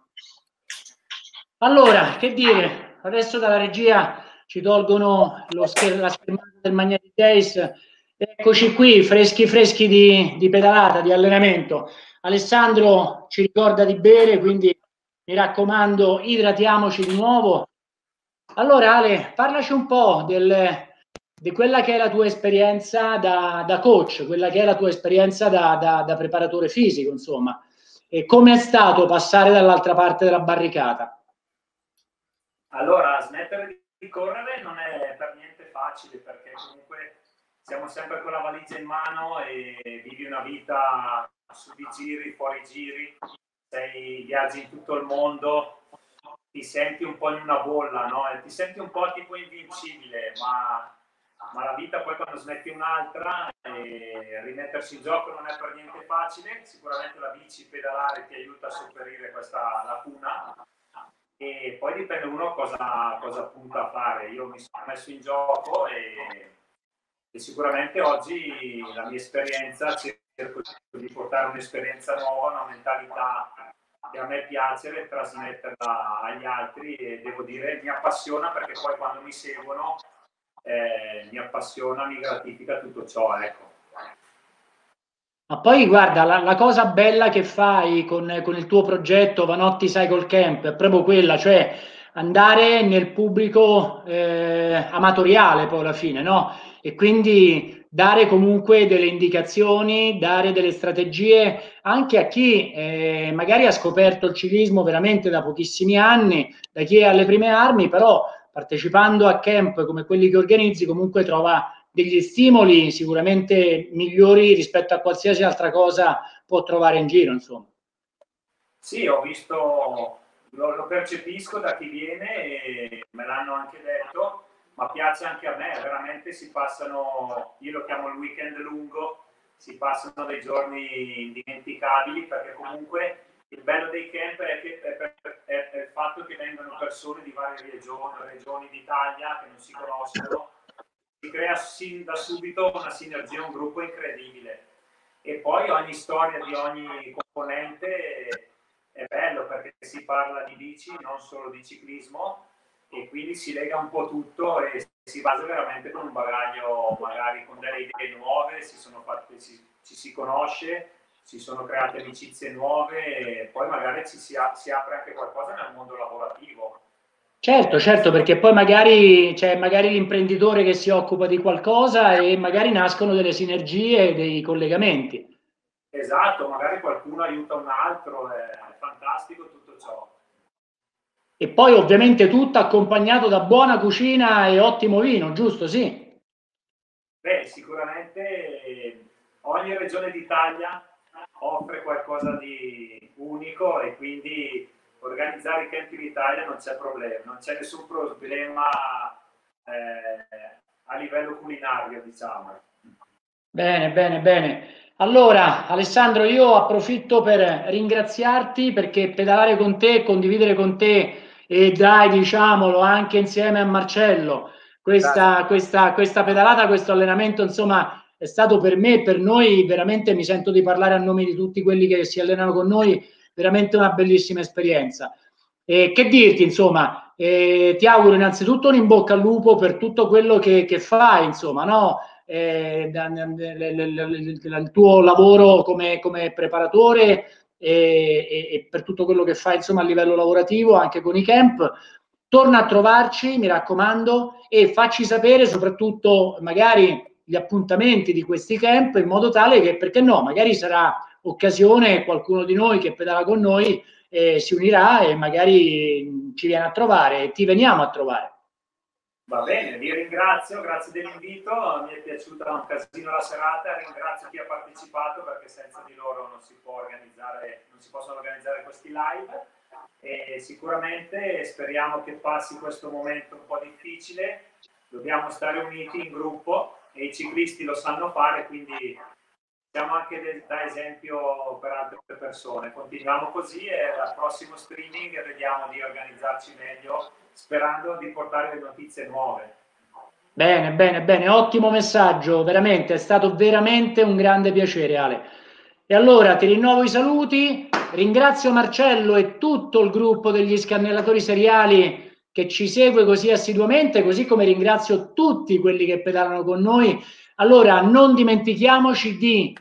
Allora, che dire, adesso dalla regia ci tolgono lo scher- la schermata del Magnetic Days. Eccoci qui, freschi freschi di, di pedalata, di allenamento. Alessandro ci ricorda di bere, quindi mi raccomando, idratiamoci di nuovo. Allora Ale, parlaci un po' del, di quella che è la tua esperienza da, da coach, quella che è la tua esperienza da, da, da preparatore fisico, insomma. E come è stato passare dall'altra parte della barricata? Allora, smettere di correre non è per niente facile, perché comunque siamo sempre con la valigia in mano e vivi una vita su di giri, fuori giri, sei, viaggi in tutto il mondo, ti senti un po' in una bolla, no? E ti senti un po' tipo invincibile, ma, ma la vita poi quando smetti un'altra e rimettersi in gioco non è per niente facile. Sicuramente la bici, pedalare ti aiuta a sopperire questa lacuna. E poi dipende uno cosa, cosa punta a fare. Io mi sono messo in gioco e, e sicuramente oggi la mia esperienza, cerco di portare un'esperienza nuova, una mentalità che a me piace e trasmetterla agli altri, e devo dire mi appassiona, perché poi quando mi seguono eh, mi appassiona, mi gratifica tutto ciò, ecco. Ma poi guarda, la, la cosa bella che fai con, con il tuo progetto Vanotti Cycle Camp è proprio quella, cioè andare nel pubblico eh, amatoriale poi alla fine, no? E quindi dare comunque delle indicazioni, dare delle strategie anche a chi eh, magari ha scoperto il ciclismo veramente da pochissimi anni, da chi è alle prime armi, però partecipando a camp come quelli che organizzi comunque trova degli stimoli sicuramente migliori rispetto a qualsiasi altra cosa può trovare in giro, insomma. Sì, ho visto, lo, lo percepisco da chi viene e me l'hanno anche detto, ma piace anche a me, veramente si passano, io lo chiamo il weekend lungo, si passano dei giorni indimenticabili, perché comunque il bello dei camp è, che, è, per, è, è il fatto che vengono persone di varie regioni, regioni d'Italia che non si conoscono. Si crea sin da subito una sinergia, un gruppo incredibile, e poi ogni storia di ogni componente è bello, perché si parla di bici, non solo di ciclismo, e quindi si lega un po' tutto e si basa veramente con un bagaglio, magari con delle idee nuove, si sono fatte, si, ci si conosce, si sono create amicizie nuove e poi magari ci si, si apre anche qualcosa nel mondo lavorativo. Certo, certo, perché poi magari c'è magari l'imprenditore che si occupa di qualcosa e magari nascono delle sinergie, dei collegamenti. Esatto, magari qualcuno aiuta un altro, è fantastico tutto ciò. E poi ovviamente tutto accompagnato da buona cucina e ottimo vino, giusto? Sì. Beh, sicuramente ogni regione d'Italia offre qualcosa di unico e quindi organizzare i campi in Italia non c'è problema, non c'è nessun problema eh, a livello culinario, diciamo. Bene, bene, bene. Allora, Alessandro, io approfitto per ringraziarti, perché pedalare con te, condividere con te e dai, diciamolo, anche insieme a Marcello, questa, questa, questa pedalata, questo allenamento, insomma, è stato per me e per noi, veramente mi sento di parlare a nome di tutti quelli che si allenano con noi, veramente una bellissima esperienza. E che dirti, insomma, eh, ti auguro innanzitutto un in bocca al lupo per tutto quello che, che fai, insomma, no? Eh, da, da, da, da, il tuo lavoro come, come preparatore e, e, e per tutto quello che fai, insomma, a livello lavorativo, anche con i camp. Torna a trovarci, mi raccomando, e facci sapere soprattutto magari gli appuntamenti di questi camp, in modo tale che, perché no, magari sarà occasione, qualcuno di noi che pedala con noi eh, si unirà e magari ci viene a trovare e ti veniamo a trovare. Va bene, vi ringrazio, grazie dell'invito, mi è piaciuta un casino la serata, ringrazio chi ha partecipato perché senza di loro non si può organizzare, non si possono organizzare questi live e sicuramente speriamo che passi questo momento un po' difficile, dobbiamo stare uniti in gruppo e i ciclisti lo sanno fare, quindi siamo anche de- da esempio per altre persone. Continuiamo così e al prossimo streaming vediamo di organizzarci meglio, sperando di portare le notizie nuove. Bene, bene, bene, ottimo messaggio, veramente, è stato veramente un grande piacere, Ale. E allora ti rinnovo i saluti, ringrazio Marcello e tutto il gruppo degli scannellatori seriali che ci segue così assiduamente, così come ringrazio tutti quelli che pedalano con noi. Allora non dimentichiamoci di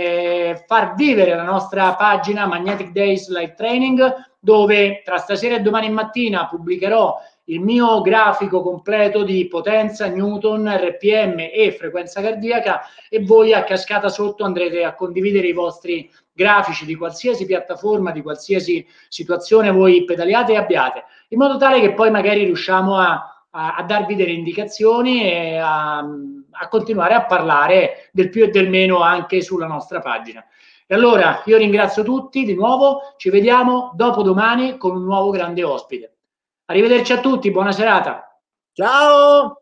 eh, far vivere la nostra pagina Magnetic Days Live Training, dove tra stasera e domani mattina pubblicherò il mio grafico completo di potenza, newton, R P M e frequenza cardiaca, e voi a cascata sotto andrete a condividere i vostri grafici di qualsiasi piattaforma, di qualsiasi situazione voi pedaliate e abbiate, in modo tale che poi magari riusciamo a, a, a darvi delle indicazioni e a, a continuare a parlare del più e del meno anche sulla nostra pagina. E allora io ringrazio tutti di nuovo, ci vediamo dopodomani con un nuovo grande ospite. Arrivederci a tutti, buona serata. Ciao!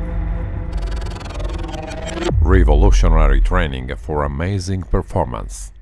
Revolutionary training for amazing performance.